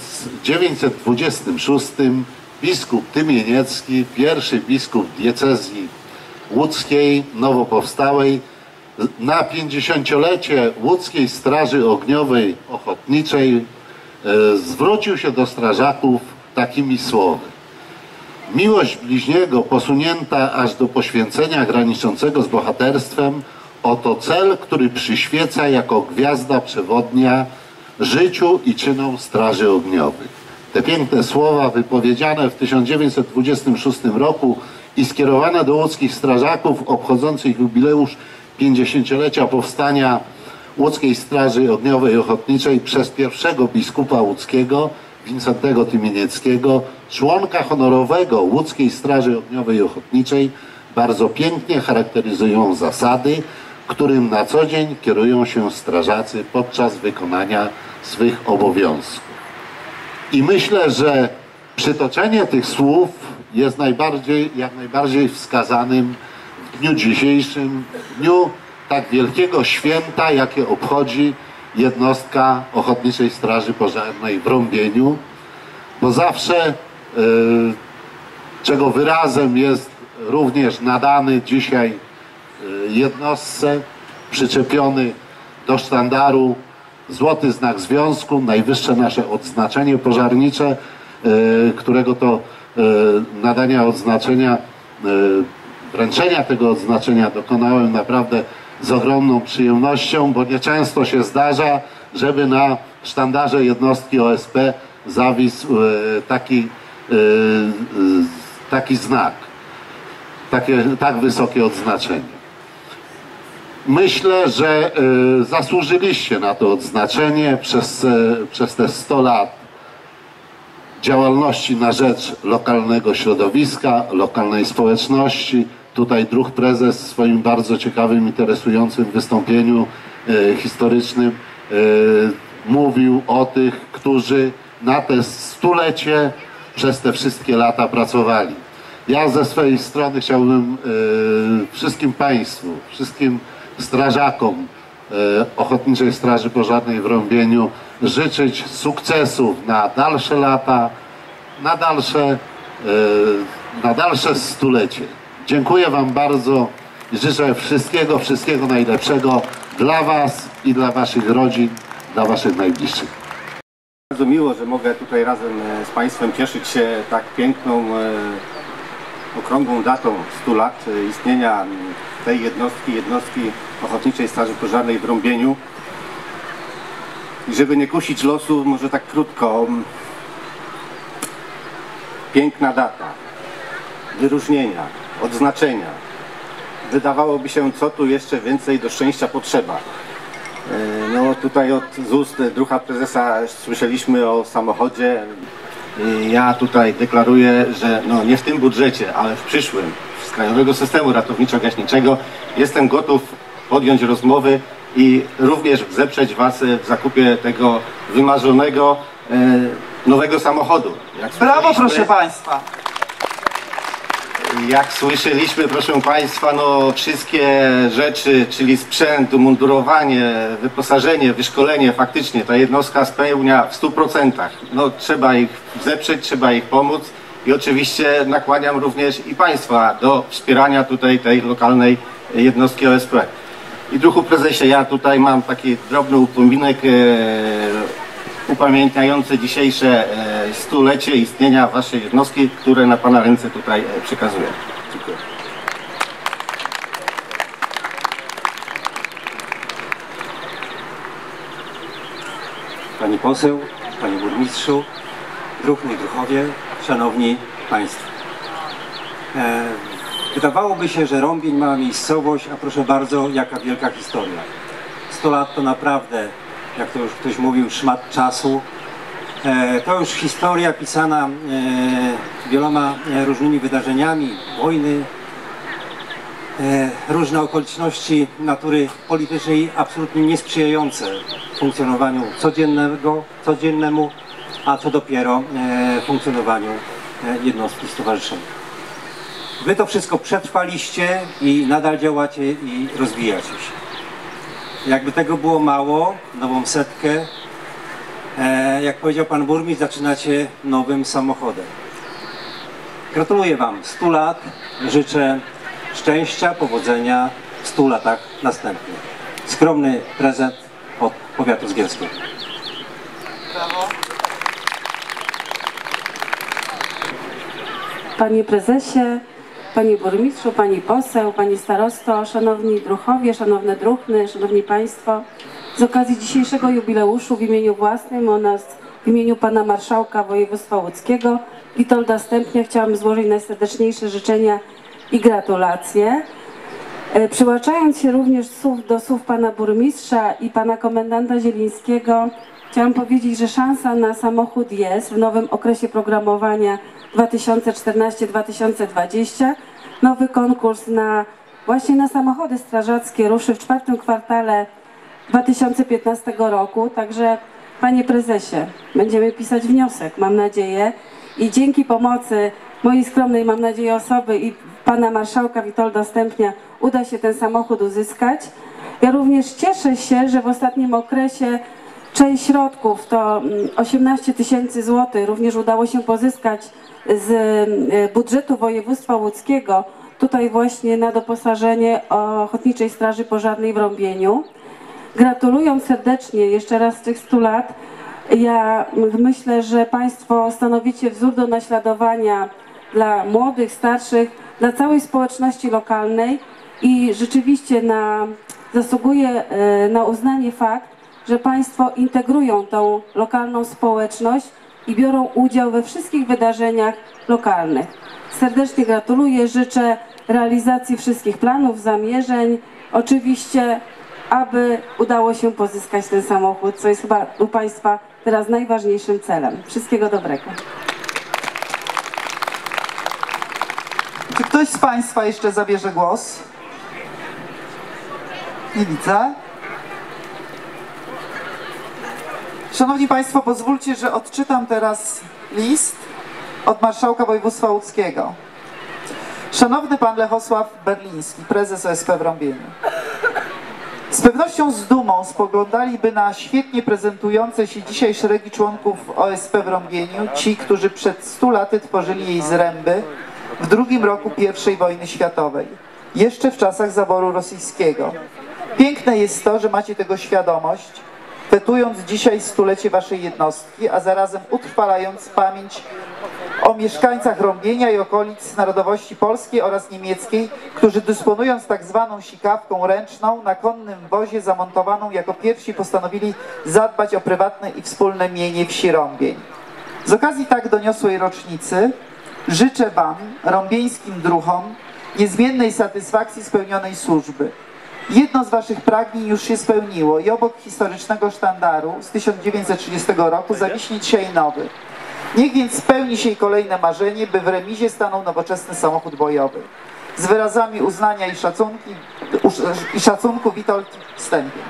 1926 biskup Tymieniecki, pierwszy biskup diecezji łódzkiej, nowo powstałej, na 50-lecie Łódzkiej Straży Ogniowej Ochotniczej zwrócił się do strażaków takimi słowy. Miłość bliźniego posunięta aż do poświęcenia graniczącego z bohaterstwem, oto cel, który przyświeca jako gwiazda przewodnia życiu i czynom Straży Ogniowych. Te piękne słowa wypowiedziane w 1926 roku i skierowane do łódzkich strażaków obchodzących jubileusz 50-lecia powstania Łódzkiej Straży Ogniowej Ochotniczej przez pierwszego biskupa łódzkiego, Wincentego Tymienieckiego, członka honorowego Łódzkiej Straży Ogniowej Ochotniczej, bardzo pięknie charakteryzują zasady, którym na co dzień kierują się strażacy podczas wykonania swych obowiązków. I myślę, że przytoczenie tych słów jest jak najbardziej wskazanym w dniu dzisiejszym, w dniu tak wielkiego święta, jakie obchodzi jednostka Ochotniczej Straży Pożarnej w Rąbieniu, bo zawsze, czego wyrazem jest również nadany dzisiaj jednostce, przyczepiony do sztandaru złoty znak związku, najwyższe nasze odznaczenie pożarnicze, którego to nadania odznaczenia, wręczenia tego odznaczenia dokonałem naprawdę z ogromną przyjemnością, bo nieczęsto się zdarza, żeby na sztandarze jednostki OSP zawisł taki znak, tak wysokie odznaczenie. Myślę, że zasłużyliście na to odznaczenie przez te 100 lat działalności na rzecz lokalnego środowiska, lokalnej społeczności. Tutaj druh prezes w swoim bardzo ciekawym, interesującym wystąpieniu historycznym mówił o tych, którzy na te stulecie przez te wszystkie lata pracowali. Ja ze swojej strony chciałbym wszystkim Państwu, wszystkim strażakom Ochotniczej Straży Pożarnej w Rąbieniu życzyć sukcesów na dalsze lata, na dalsze stulecie. Dziękuję Wam bardzo i życzę wszystkiego najlepszego dla Was i dla Waszych rodzin, dla Waszych najbliższych. Bardzo miło, że mogę tutaj razem z Państwem cieszyć się tak piękną, okrągłą datą 100 lat istnienia tej jednostki Ochotniczej Straży Pożarnej w Rąbieniu. I żeby nie kusić losu, może tak krótko. Piękna data, wyróżnienia, odznaczenia. Wydawałoby się, co tu jeszcze więcej do szczęścia potrzeba. No tutaj z ust druha prezesa słyszeliśmy o samochodzie. Ja tutaj deklaruję, że no nie w tym budżecie, ale w przyszłym, z Krajowego Systemu Ratowniczo-Gaśniczego jestem gotów podjąć rozmowy i również wesprzeć Was w zakupie tego wymarzonego nowego samochodu. Brawo, proszę Państwa! Jak słyszeliśmy, proszę Państwa, no wszystkie rzeczy, czyli sprzęt, umundurowanie, wyposażenie, wyszkolenie, faktycznie ta jednostka spełnia w 100%. No trzeba ich wesprzeć, trzeba ich pomóc i oczywiście nakłaniam również i Państwa do wspierania tutaj tej lokalnej jednostki OSP. I druhu prezesie, ja tutaj mam taki drobny upominek upamiętniający dzisiejsze stulecie istnienia Waszej jednostki, które na Pana ręce tutaj przekazuję. Dziękuję. Pani poseł, Panie Burmistrzu, druhny i druhowie, Szanowni Państwo. Wydawałoby się, że Rąbień mała miejscowość, a proszę bardzo, jaka wielka historia. 100 lat to naprawdę, jak to już ktoś mówił, szmat czasu. To już historia pisana wieloma różnymi wydarzeniami, wojny, różne okoliczności natury politycznej absolutnie niesprzyjające funkcjonowaniu codziennemu, a co dopiero funkcjonowaniu jednostki stowarzyszenia. Wy to wszystko przetrwaliście i nadal działacie i rozwijacie się. Jakby tego było mało, nową setkę, jak powiedział Pan Burmistrz, zaczynacie nowym samochodem. Gratuluję Wam 100 lat, życzę szczęścia, powodzenia w 100 latach następnych. Skromny prezent od powiatu zgierskiego. Brawo. Panie prezesie, Panie burmistrzu, Pani poseł, Pani starosto, szanowni druhowie, szanowne druhny, szanowni Państwo. Z okazji dzisiejszego jubileuszu w imieniu własnym oraz w imieniu Pana Marszałka Województwa Łódzkiego Witolda Stępnia chciałam złożyć najserdeczniejsze życzenia i gratulacje. Przyłączając się również do słów Pana Burmistrza i Pana Komendanta Zielińskiego, chciałam powiedzieć, że szansa na samochód jest w nowym okresie programowania 2014-2020. Nowy konkurs właśnie na samochody strażackie ruszy w 4. kwartale 2015 roku. Także Panie Prezesie, będziemy pisać wniosek, mam nadzieję, i dzięki pomocy mojej skromnej, mam nadzieję, osoby i Pana Marszałka Witolda Stępnia uda się ten samochód uzyskać. Ja również cieszę się, że w ostatnim okresie część środków, to 18 000 złotych, również udało się pozyskać z budżetu województwa łódzkiego, tutaj właśnie na doposażenie Ochotniczej Straży Pożarnej w Rąbieniu. Gratulując serdecznie jeszcze raz tych 100 lat, ja myślę, że Państwo stanowicie wzór do naśladowania dla młodych, starszych, dla całej społeczności lokalnej i rzeczywiście zasługuje na uznanie fakt, że Państwo integrują tą lokalną społeczność i biorą udział we wszystkich wydarzeniach lokalnych. Serdecznie gratuluję, życzę realizacji wszystkich planów, zamierzeń, oczywiście, aby udało się pozyskać ten samochód, co jest chyba u Państwa teraz najważniejszym celem. Wszystkiego dobrego. Czy ktoś z Państwa jeszcze zabierze głos? Nie widzę. Szanowni Państwo, pozwólcie, że odczytam teraz list od Marszałka Województwa Łódzkiego. Szanowny Pan Lechosław Berliński, prezes OSP w Rąbieniu. Z pewnością z dumą spoglądaliby na świetnie prezentujące się dzisiaj szeregi członków OSP w Rąbieniu, ci, którzy przed 100 laty tworzyli jej zręby w drugim roku I wojny światowej, jeszcze w czasach zaboru rosyjskiego. Piękne jest to, że macie tego świadomość, fetując dzisiaj 100-lecie Waszej jednostki, a zarazem utrwalając pamięć o mieszkańcach Rąbienia i okolic narodowości polskiej oraz niemieckiej, którzy dysponując tak zwaną sikawką ręczną na konnym wozie zamontowaną jako pierwsi postanowili zadbać o prywatne i wspólne mienie wsi Rąbień. Z okazji tak doniosłej rocznicy życzę Wam, rąbieńskim druhom, niezmiennej satysfakcji spełnionej służby. Jedno z Waszych pragnień już się spełniło i obok historycznego sztandaru z 1930 roku zawiśnie dzisiaj nowy. Niech więc spełni się kolejne marzenie, by w remizie stanął nowoczesny samochód bojowy. Z wyrazami uznania i szacunku Witold Stępień.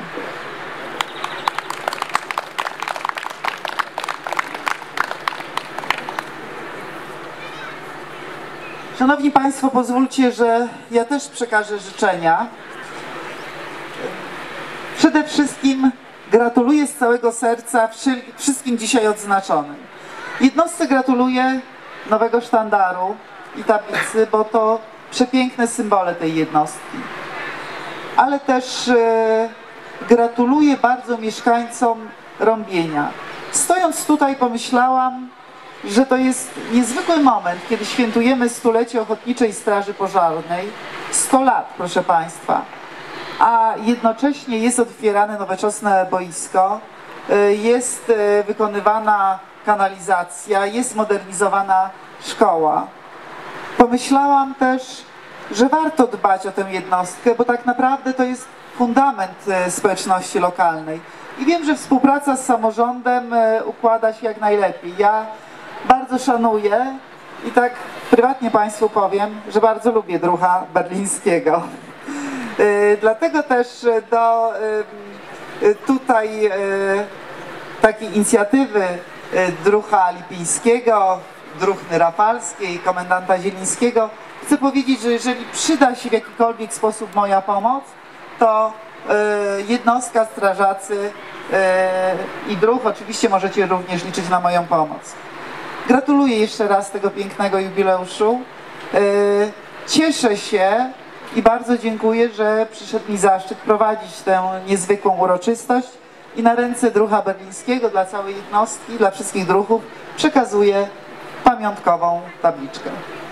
Szanowni Państwo, pozwólcie, że ja też przekażę życzenia. Przede wszystkim gratuluję z całego serca wszystkim dzisiaj odznaczonym. Jednostce gratuluję nowego sztandaru i tablicy, bo to przepiękne symbole tej jednostki. Ale też gratuluję bardzo mieszkańcom Rąbienia. Stojąc tutaj pomyślałam, że to jest niezwykły moment, kiedy świętujemy stulecie Ochotniczej Straży Pożarnej. 100 lat, proszę Państwa. A jednocześnie jest otwierane nowoczesne boisko, jest wykonywana kanalizacja, jest modernizowana szkoła. Pomyślałam też, że warto dbać o tę jednostkę, bo tak naprawdę to jest fundament społeczności lokalnej. I wiem, że współpraca z samorządem układa się jak najlepiej. Ja bardzo szanuję i tak prywatnie Państwu powiem, że bardzo lubię druha berlińskiego. Dlatego też do tutaj takiej inicjatywy druha lipińskiego, druchny rafalskiej, komendanta Zielińskiego chcę powiedzieć, że jeżeli przyda się w jakikolwiek sposób moja pomoc, to jednostka, strażacy i druh oczywiście możecie również liczyć na moją pomoc. Gratuluję jeszcze raz tego pięknego jubileuszu. Cieszę się i bardzo dziękuję, że przyszedł mi zaszczyt prowadzić tę niezwykłą uroczystość i na ręce druha berlińskiego dla całej jednostki, dla wszystkich druhów przekazuję pamiątkową tabliczkę.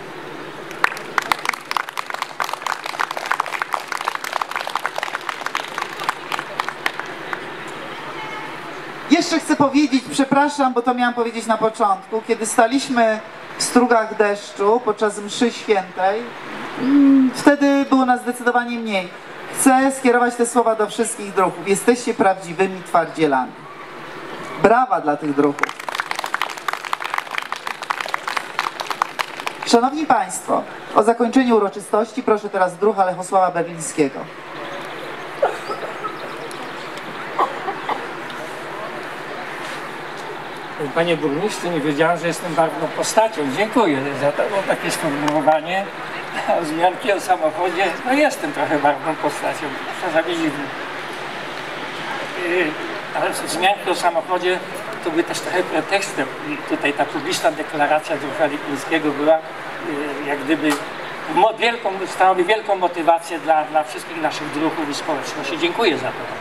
Jeszcze chcę powiedzieć, przepraszam, bo to miałam powiedzieć na początku, kiedy staliśmy w strugach deszczu podczas mszy świętej, wtedy było nas zdecydowanie mniej. Chcę skierować te słowa do wszystkich druhów. Jesteście prawdziwymi twardzielami. Brawa dla tych druhów. Szanowni Państwo, o zakończeniu uroczystości proszę teraz druha Lechosława Berlińskiego. Panie burmistrzu, nie wiedziałem, że jestem barwną postacią. Dziękuję za to takie sformułowanie. A wzmianki o samochodzie, no jestem trochę barwną postacią, czasami dziwny. Ale wzmianki o samochodzie to by też trochę pretekstem. Tutaj ta publiczna deklaracja druha lipińskiego była jak gdyby stałaby wielką motywację dla wszystkich naszych druhów i społeczności. Dziękuję za to.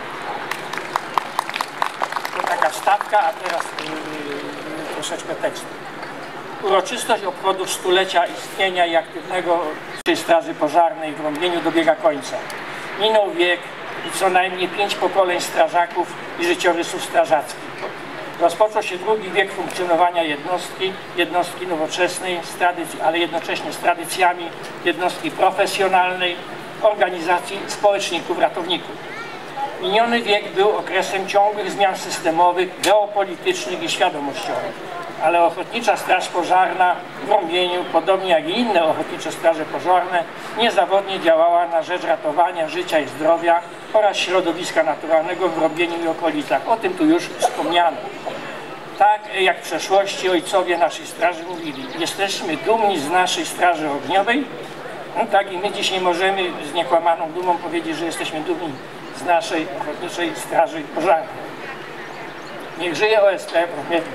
Taka wstawka, a teraz troszeczkę tekstu. Uroczystość obchodów stulecia istnienia i aktywnego Straży Pożarnej w Rąbieniu dobiega końca. Minął wiek i co najmniej 5 pokoleń strażaków i życiorysów strażackich. Rozpoczął się drugi wiek funkcjonowania jednostki nowoczesnej, ale jednocześnie z tradycjami jednostki profesjonalnej, organizacji społeczników, ratowników. Miniony wiek był okresem ciągłych zmian systemowych, geopolitycznych i świadomościowych. Ale Ochotnicza Straż Pożarna w Rąbieniu, podobnie jak i inne ochotnicze straże pożarne, niezawodnie działała na rzecz ratowania życia i zdrowia oraz środowiska naturalnego w Rąbieniu i okolicach. O tym tu już wspomniano. Tak jak w przeszłości ojcowie naszej straży mówili, jesteśmy dumni z naszej straży ogniowej, no tak i my dzisiaj możemy z niekłamaną dumą powiedzieć, że jesteśmy dumni z naszej Ochotniczej Straży Pożarnej. Niech żyje OSP w Rąbieniu.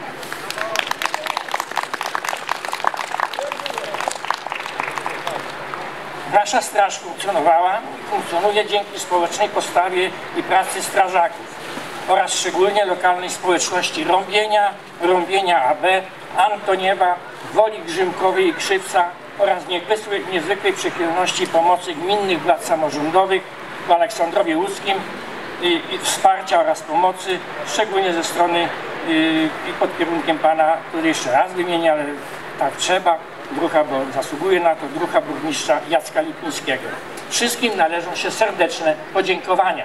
Nasza straż funkcjonuje dzięki społecznej postawie i pracy strażaków oraz szczególnie lokalnej społeczności Rąbienia AB, Antoniewa, Woli Grzymkowej i Krzywca oraz niezwykłej przychylności pomocy gminnych władz samorządowych w Aleksandrowie Łódzkim i wsparcia oraz pomocy, szczególnie ze strony i pod kierunkiem pana, który jeszcze raz wymienię, ale tak trzeba, druha, bo zasługuje na to, druha burmistrza Jacka Lipińskiego. Wszystkim należą się serdeczne podziękowania.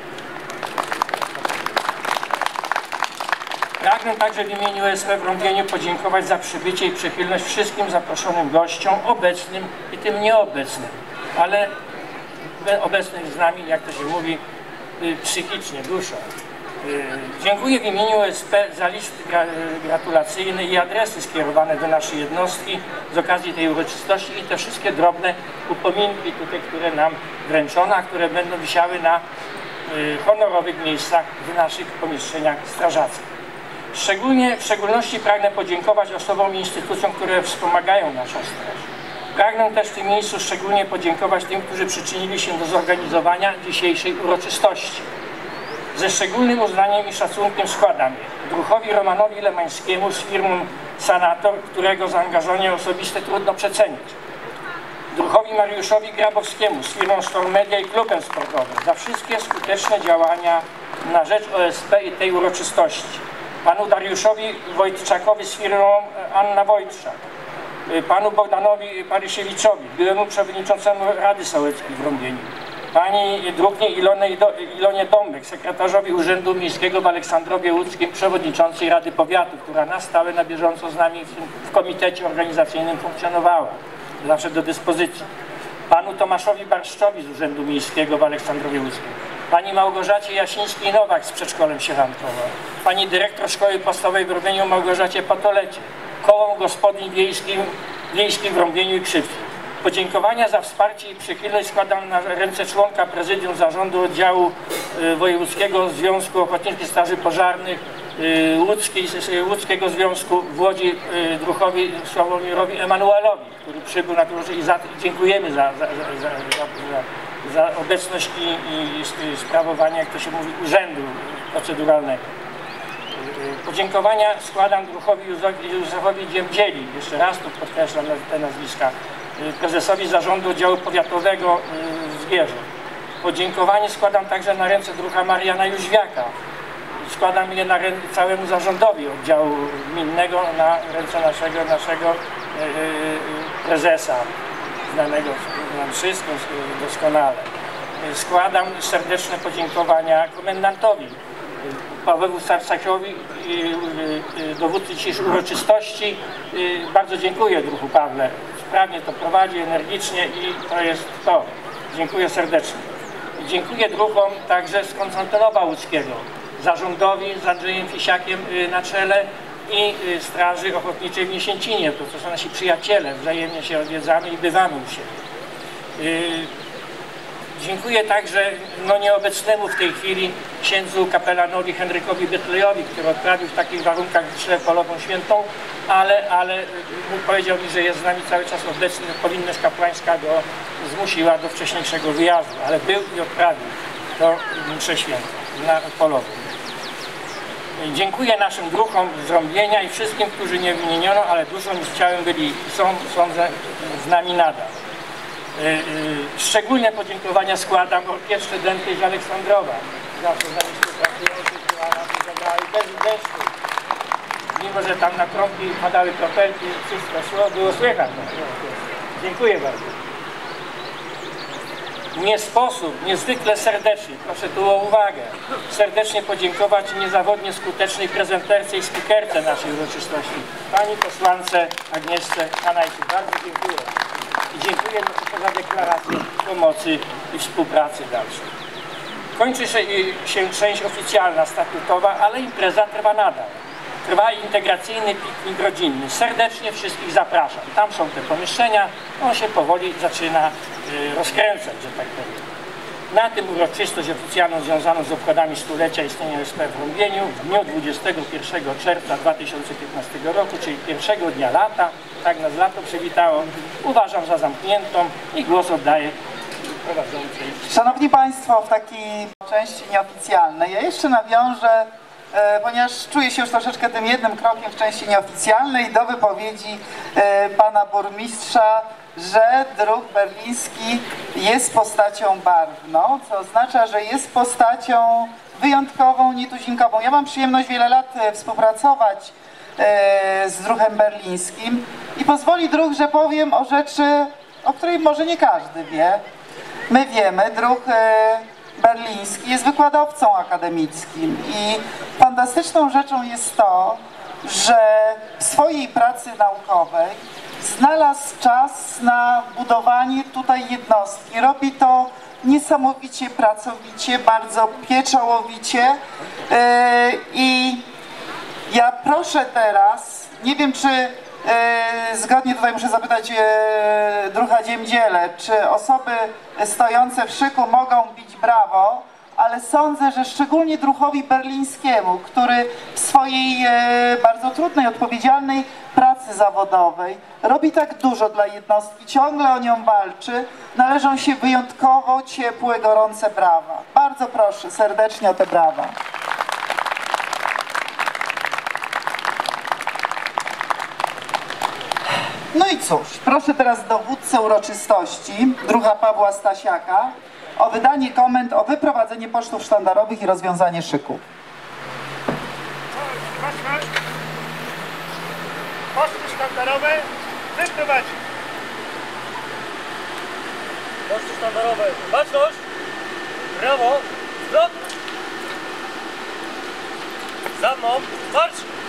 Pragnę także w imieniu OSP w Rąbieniu podziękować za przybycie i przychylność wszystkim zaproszonym gościom, obecnym i tym nieobecnym, ale obecnych z nami, jak to się mówi, psychicznie, duszą. Dziękuję w imieniu OSP za list gratulacyjny i adresy skierowane do naszej jednostki z okazji tej uroczystości i te wszystkie drobne upominki tutaj, które nam wręczono, a które będą wisiały na honorowych miejscach w naszych pomieszczeniach strażackich. W szczególności pragnę podziękować osobom i instytucjom, które wspomagają naszą straż. Pragnę też w tym miejscu szczególnie podziękować tym, którzy przyczynili się do zorganizowania dzisiejszej uroczystości. Ze szczególnym uznaniem i szacunkiem składam je druhowi Romanowi Lemańskiemu z firmą Sanator, którego zaangażowanie osobiste trudno przecenić. Druhowi Mariuszowi Grabowskiemu z firmą Storm Media i klubem sportowym za wszystkie skuteczne działania na rzecz OSP i tej uroczystości. Panu Dariuszowi Wojtczakowi z firmą Anna Wojtczak. Panu Bogdanowi Parysiewiczowi, byłemu przewodniczącemu Rady Sołeckiej w Rąbieniu. Pani druhnie Ilonie Dąbek, sekretarzowi Urzędu Miejskiego w Aleksandrowie Łódzkim, przewodniczącej Rady Powiatu, która na stałe, na bieżąco z nami w komitecie organizacyjnym funkcjonowała, zawsze do dyspozycji. Panu Tomaszowi Barszczowi z Urzędu Miejskiego w Aleksandrowie Łódzkim. Pani Małgorzacie Jasińskiej-Nowak z przedszkolem Sielankowo. Pani dyrektor Szkoły Podstawowej w Rąbieniu Małgorzacie Patolecie. Kołom Gospodyń Wiejskich w Rąbieniu i Krzywcu. Podziękowania za wsparcie i przychylność składam na ręce członka prezydium zarządu oddziału Wojewódzkiego Związku Ochotniczych Straży Pożarnych, Łódzkiego Związku w Łodzi, druhowi Sławomirowi Emanuelowi, który przybył na górze i dziękujemy za obecność i sprawowanie, jak to się mówi, urzędu proceduralnego. Podziękowania składam druhowi Józefowi Dziemdzieli, jeszcze raz tu podkreślam te nazwiska, prezesowi zarządu oddziału powiatowego w Zgierzu. Podziękowanie składam także na ręce druha Mariana Jóźwiaka. Składam je na ręce całemu zarządowi oddziału gminnego, na ręce naszego prezesa, znanego nam wszystkim doskonale. Składam serdeczne podziękowania komendantowi Pawełu Starcakiowi, dowódcy dzisiejszej uroczystości. Bardzo dziękuję druhu Pawle. Sprawnie to prowadzi, energicznie i to jest to. Dziękuję serdecznie. Dziękuję druhom także z Konstantynowa Łódzkiego, zarządowi z Andrzejem Fisiakiem na czele i Straży Ochotniczej w Niesięcinie. To są nasi przyjaciele, wzajemnie się odwiedzamy i bywamy u siebie. Dziękuję także nieobecnemu w tej chwili księdzu kapelanowi Henrykowi Betlejowi, który odprawił w takich warunkach mszę polową świętą, ale powiedział mi, że jest z nami cały czas obecny. Powinność kapłańska go zmusiła do wcześniejszego wyjazdu, ale był i odprawił to mszę świętą na polową. Dziękuję naszym druhom z Rąbienia i wszystkim, którzy nie wymieniono, ale dużo z ciałem byli, sądzę, z nami nadal. Szczególne podziękowania składam Orkiestrze Dętej z Aleksandrowa. Zawsze z nami współpracujący, która nas zagrały bez deszczu. Mimo że tam na krągi padały kropelki, wszystko szło, było słychać. Dziękuję bardzo. Nie sposób niezwykle serdecznie, proszę tu o uwagę, serdecznie podziękować niezawodnie skutecznej prezenterce i spikerce naszej uroczystości, pani posłance Agnieszce Hanajczyk. Bardzo dziękuję. I dziękuję za deklarację pomocy i współpracy dalszej. Kończy się część oficjalna, statutowa, ale impreza trwa nadal. Trwa integracyjny piknik rodzinny. Serdecznie wszystkich zapraszam. Tam są te pomieszczenia. On się powoli zaczyna rozkręcać, że tak powiem. Na tym uroczystość oficjalną związaną z obchodami stulecia istnienia OSP w Rąbieniu w dniu 21 czerwca 2015 roku, czyli pierwszego dnia lata, tak nas lato przywitało, uważam za zamkniętą i głos oddaję prowadzącej. Szanowni Państwo, w takiej części nieoficjalnej ja jeszcze nawiążę, ponieważ czuję się już troszeczkę tym jednym krokiem w części nieoficjalnej, do wypowiedzi pana burmistrza, że druh berliński jest postacią barwną, co oznacza, że jest postacią wyjątkową, nietuzinkową. Ja mam przyjemność wiele lat współpracować z druhem berlińskim i pozwoli druh, że powiem o rzeczy, o której może nie każdy wie. My wiemy, druh berliński jest wykładowcą akademickim i fantastyczną rzeczą jest to, że w swojej pracy naukowej znalazł czas na budowanie tutaj jednostki. Robi to niesamowicie pracowicie, bardzo pieczołowicie i ja proszę teraz, nie wiem czy zgodnie tutaj muszę zapytać druha Dziemdziele, czy osoby stojące w szyku mogą bić brawo, ale sądzę, że szczególnie druhowi berlińskiemu, który w swojej bardzo trudnej, odpowiedzialnej pracy zawodowej robi tak dużo dla jednostki, ciągle o nią walczy, należą się wyjątkowo ciepłe, gorące brawa. Bardzo proszę serdecznie o te brawa. No i cóż, proszę teraz dowódcę uroczystości, druha Pawła Stasiaka, o wydanie komend o wyprowadzenie pocztów sztandarowych i rozwiązanie szyku. Poczty sztandarowe wyprowadzić. Poczty sztandarowe. Baczność! Brawo! Zwrot! Za mną! Marsz!